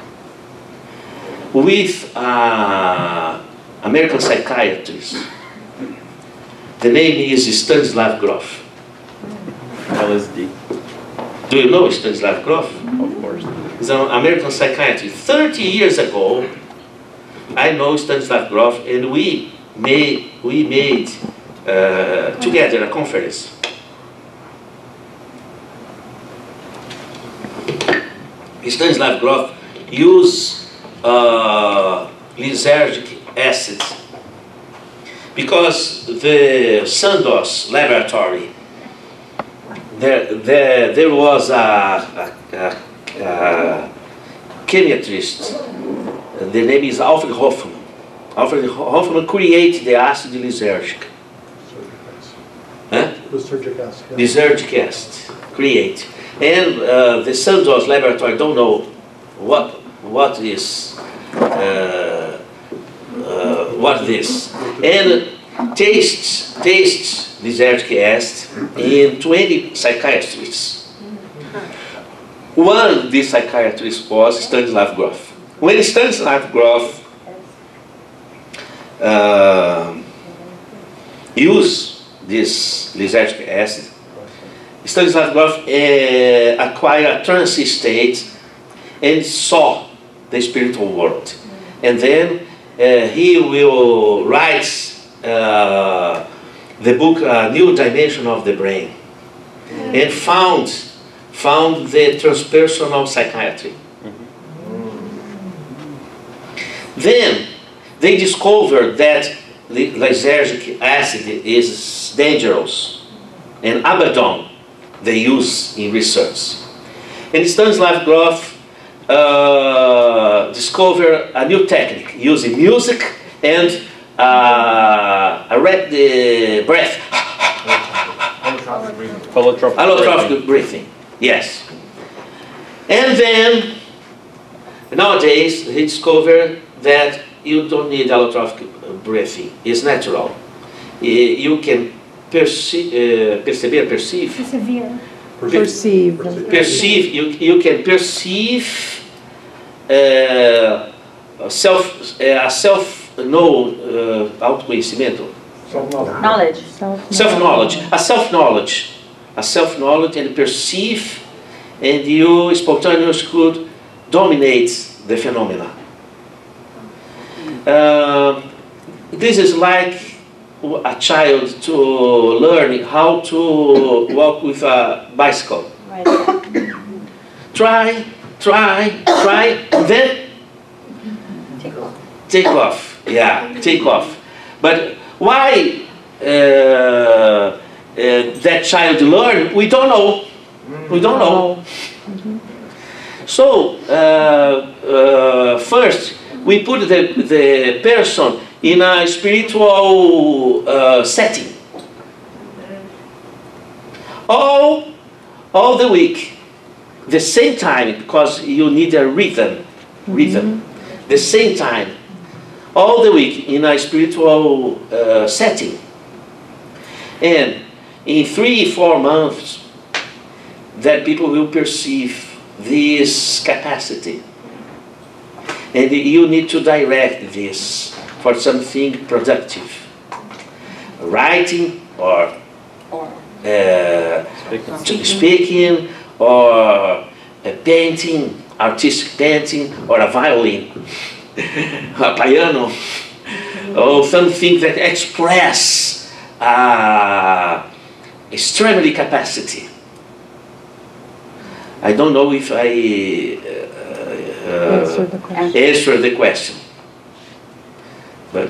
with an American psychiatrist. The name is Stanislav Grof. L S D. Do you know Stanislav Grof? Of course. He's an American psychiatrist. thirty years ago, I know Stanislav Grof, and we made, we made uh, together a conference. Stanislav Grof used uh, lysergic acid because the Sandoz laboratory, there, there, there was a, a, a, a chemist, the name is Alfred Hoffman. Alfred Hoffman created the acid lysergic. Huh? Lysergic acid. Lysergic acid, create. And uh, the Sandoz laboratory don't know what what is uh, uh, what this, and tastes tastes lysergic acid in twenty psychiatrists. One of these psychiatrists was Stanislav Grof. When Stanislav Grof uh, used this lysergic acid, Stanislav Grof uh, acquired a trance state and saw the spiritual world. And then uh, he will write uh, the book uh, New Dimension of the Brain, and found, found the transpersonal psychiatry. Then they discovered that the lysergic acid is dangerous, and Abaddon they use in research. And Stanislav Grof uh, discovered a new technique using music and uh, I read the breath. Allotropic breathing. Allotropic, Allotropic breathing, yes. And then nowadays he discovered that you don't need allotropic breathing, it's natural. You can perce uh, perceber, perceive. Persevere. Perceive. Perceive, you, you can perceive uh, uh, self, uh, a self-know, uh, autoconhecimento? Knowledge. Self-knowledge. A self-knowledge. A self-knowledge and perceive, and you spontaneous could dominate the phenomena. Uh, this is like a child to learn how to walk with a bicycle. Right. Try, try, try, then Take off. take off. Yeah, take off. But why uh, uh, that child learn? We don't know. We don't know. So uh, uh, first we put the the person in a spiritual uh, setting. All all the week, the same time, because you need a rhythm, rhythm. The same time, all the week in a spiritual uh, setting. And in three, four months, that people will perceive this capacity. And you need to direct this for something productive. Writing or uh, speaking. speaking or uh, painting, artistic painting, or a violin, a piano, or something that express uh, extremely capacity. I don't know if I uh, uh, Answer the question. answer the question, but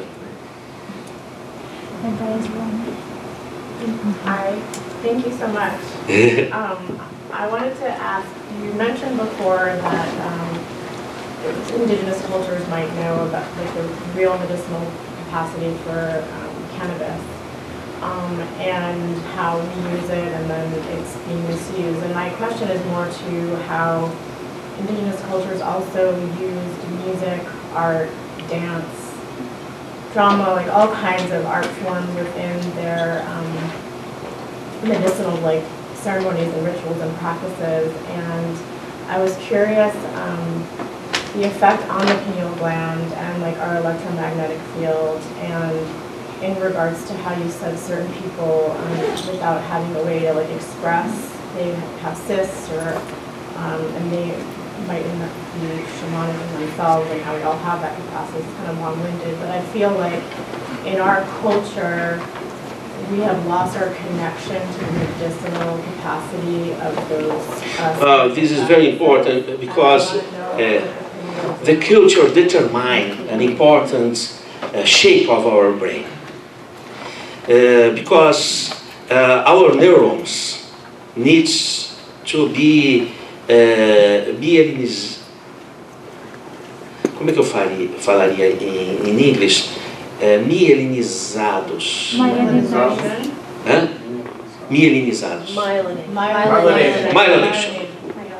Hi, thank you so much. um, I wanted to ask, you mentioned before that um, indigenous cultures might know about like the real medicinal capacity for um, cannabis um, and how we use it and then it's being misused. And my question is more to how indigenous cultures also used music, art, dance, drama, like all kinds of art forms within their um, medicinal like ceremonies and rituals and practices. And I was curious um, the effect on the pineal gland and like our electromagnetic field, and in regards to how you said certain people um, without having a way to like express, they have cysts or um, and they might be shamanic in themselves, and how we all have that capacity. It's kind of long-winded, but I feel like in our culture we have lost our connection to the medicinal capacity of those. Uh, uh, this is very important because uh, the culture determines an important uh, shape of our brain. Uh, because uh, our neurons needs to be uh, mielinizados. Como é que eu faria, falaria em, em inglês? Uh, mielinizados. Myelinization. Hã? Mielinizados. Myelination. Myelination.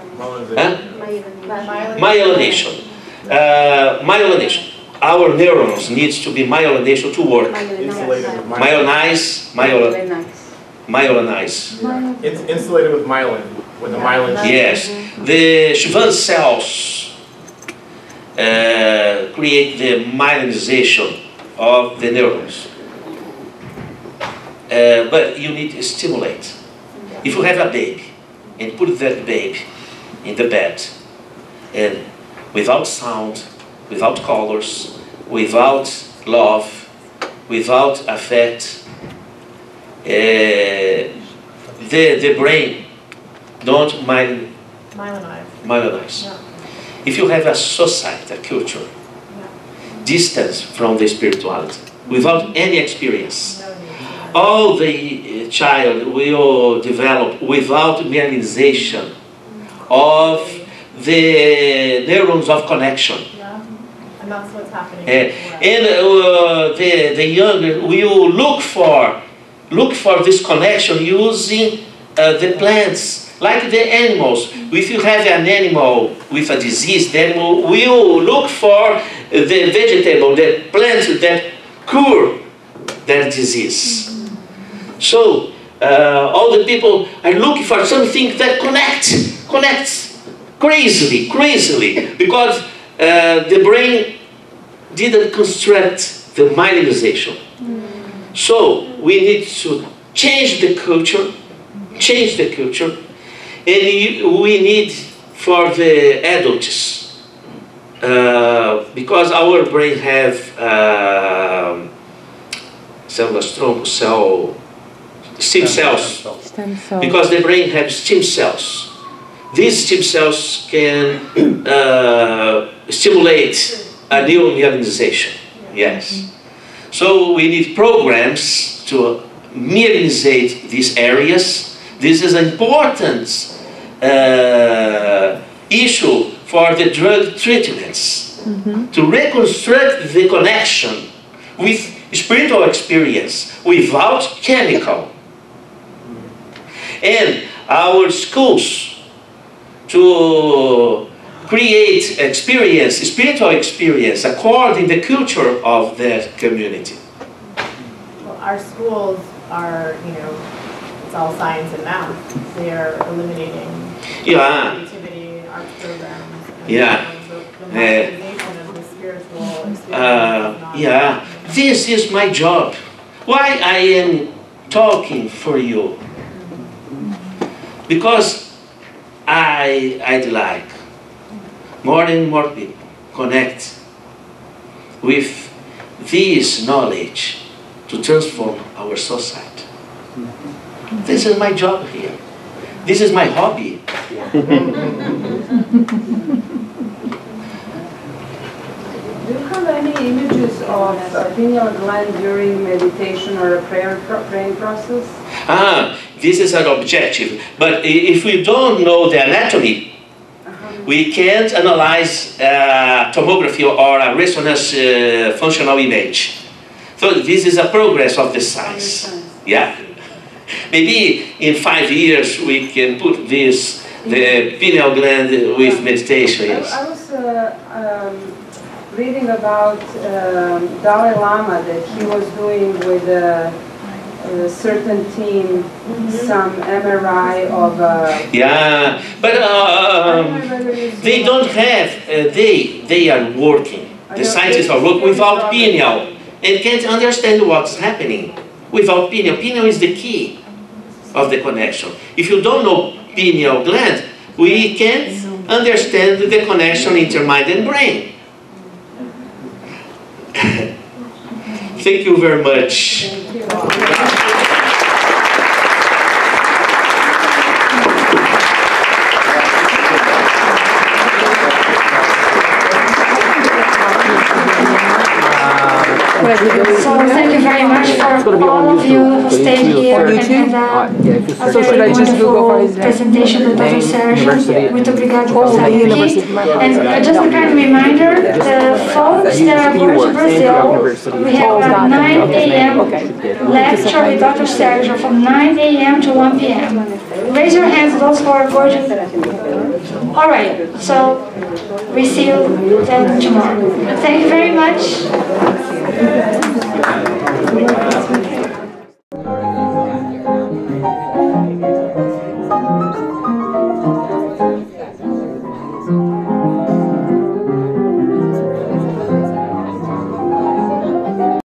Hã? Myelination. Uh, myelination. Our neurons needs to be myelination to work. Myelinize, myelinize, myelinize. It's insulated with myelin, with the myelin. Yes, the Schwann cells uh, create the myelinization of the neurons. Uh, but you need to stimulate. If you have a baby and put that baby in the bed and without sound, without colors, without love, without affect, uh, the, the brain don't myel Myelinize. myelinize. Yeah. If you have a society, a culture, distance from the spirituality, without any experience, all the uh, child will develop without myelinization of the neurons of connection. Yeah, and that's what's happening. Uh, and uh, the, the younger will look for, look for this connection using uh, the plants, like the animals. If you have an animal with a disease, the animal will look for the vegetable, the plant that cure that disease. So uh, all the people are looking for something that connects, connects crazily, crazily, because uh, the brain didn't construct the myelization. So we need to change the culture, change the culture, and we need for the adults, uh, because our brain have uh, células tronco, cell, stem cells, Stem cells. because the brain has stem cells. These stem cells can uh, stimulate a new myelinization. Yes. So we need programs to myelinizate these areas. This is an important uh, issue for the drug treatments. Mm-hmm. To reconstruct the connection with spiritual experience without chemical. And our schools to create experience, spiritual experience, according to the culture of their community. Well, our schools are, you know, it's all science and math. They are eliminating Yeah. creativity, art programs. And Yeah. The, the Uh, modernization of the spiritual experience. Uh, is not- yeah, this is my job. Why I am talking for you? Because I, I'd like more and more people connect with this knowledge to transform our society. This is my job here. This is my hobby. Do you have any images of a pineal gland during meditation or a prayer pro praying process? Ah, this is an objective. But i- if we don't know the anatomy, we can't analyze uh, tomography or a resonance uh, functional image. So this is a progress of the science. Yeah. Maybe in five years we can put this, the pineal gland with meditation. Yes. I, I was uh, um, reading about um, Dalai Lama that he was doing with a, a certain team some M R I of a... Yeah, but uh, they don't have, uh, they, they are working. The scientists are working without pineal and can't understand what's happening without pineal. Pineal is the key of the connection. If you don't know pineal gland, we can't understand the connection into mind and brain. Thank you very much. So thank you very much for all of you who stayed here and had a, a very wonderful presentation of Doctor Sergio. Muito obrigado por estar aqui. And just a kind of reminder, the folks that are going to Brazil, we have a nine A M lecture with Doctor Sergio from nine A M to one P M Raise your hands, those who are going to... All right, so we see you then tomorrow. Thank you very much.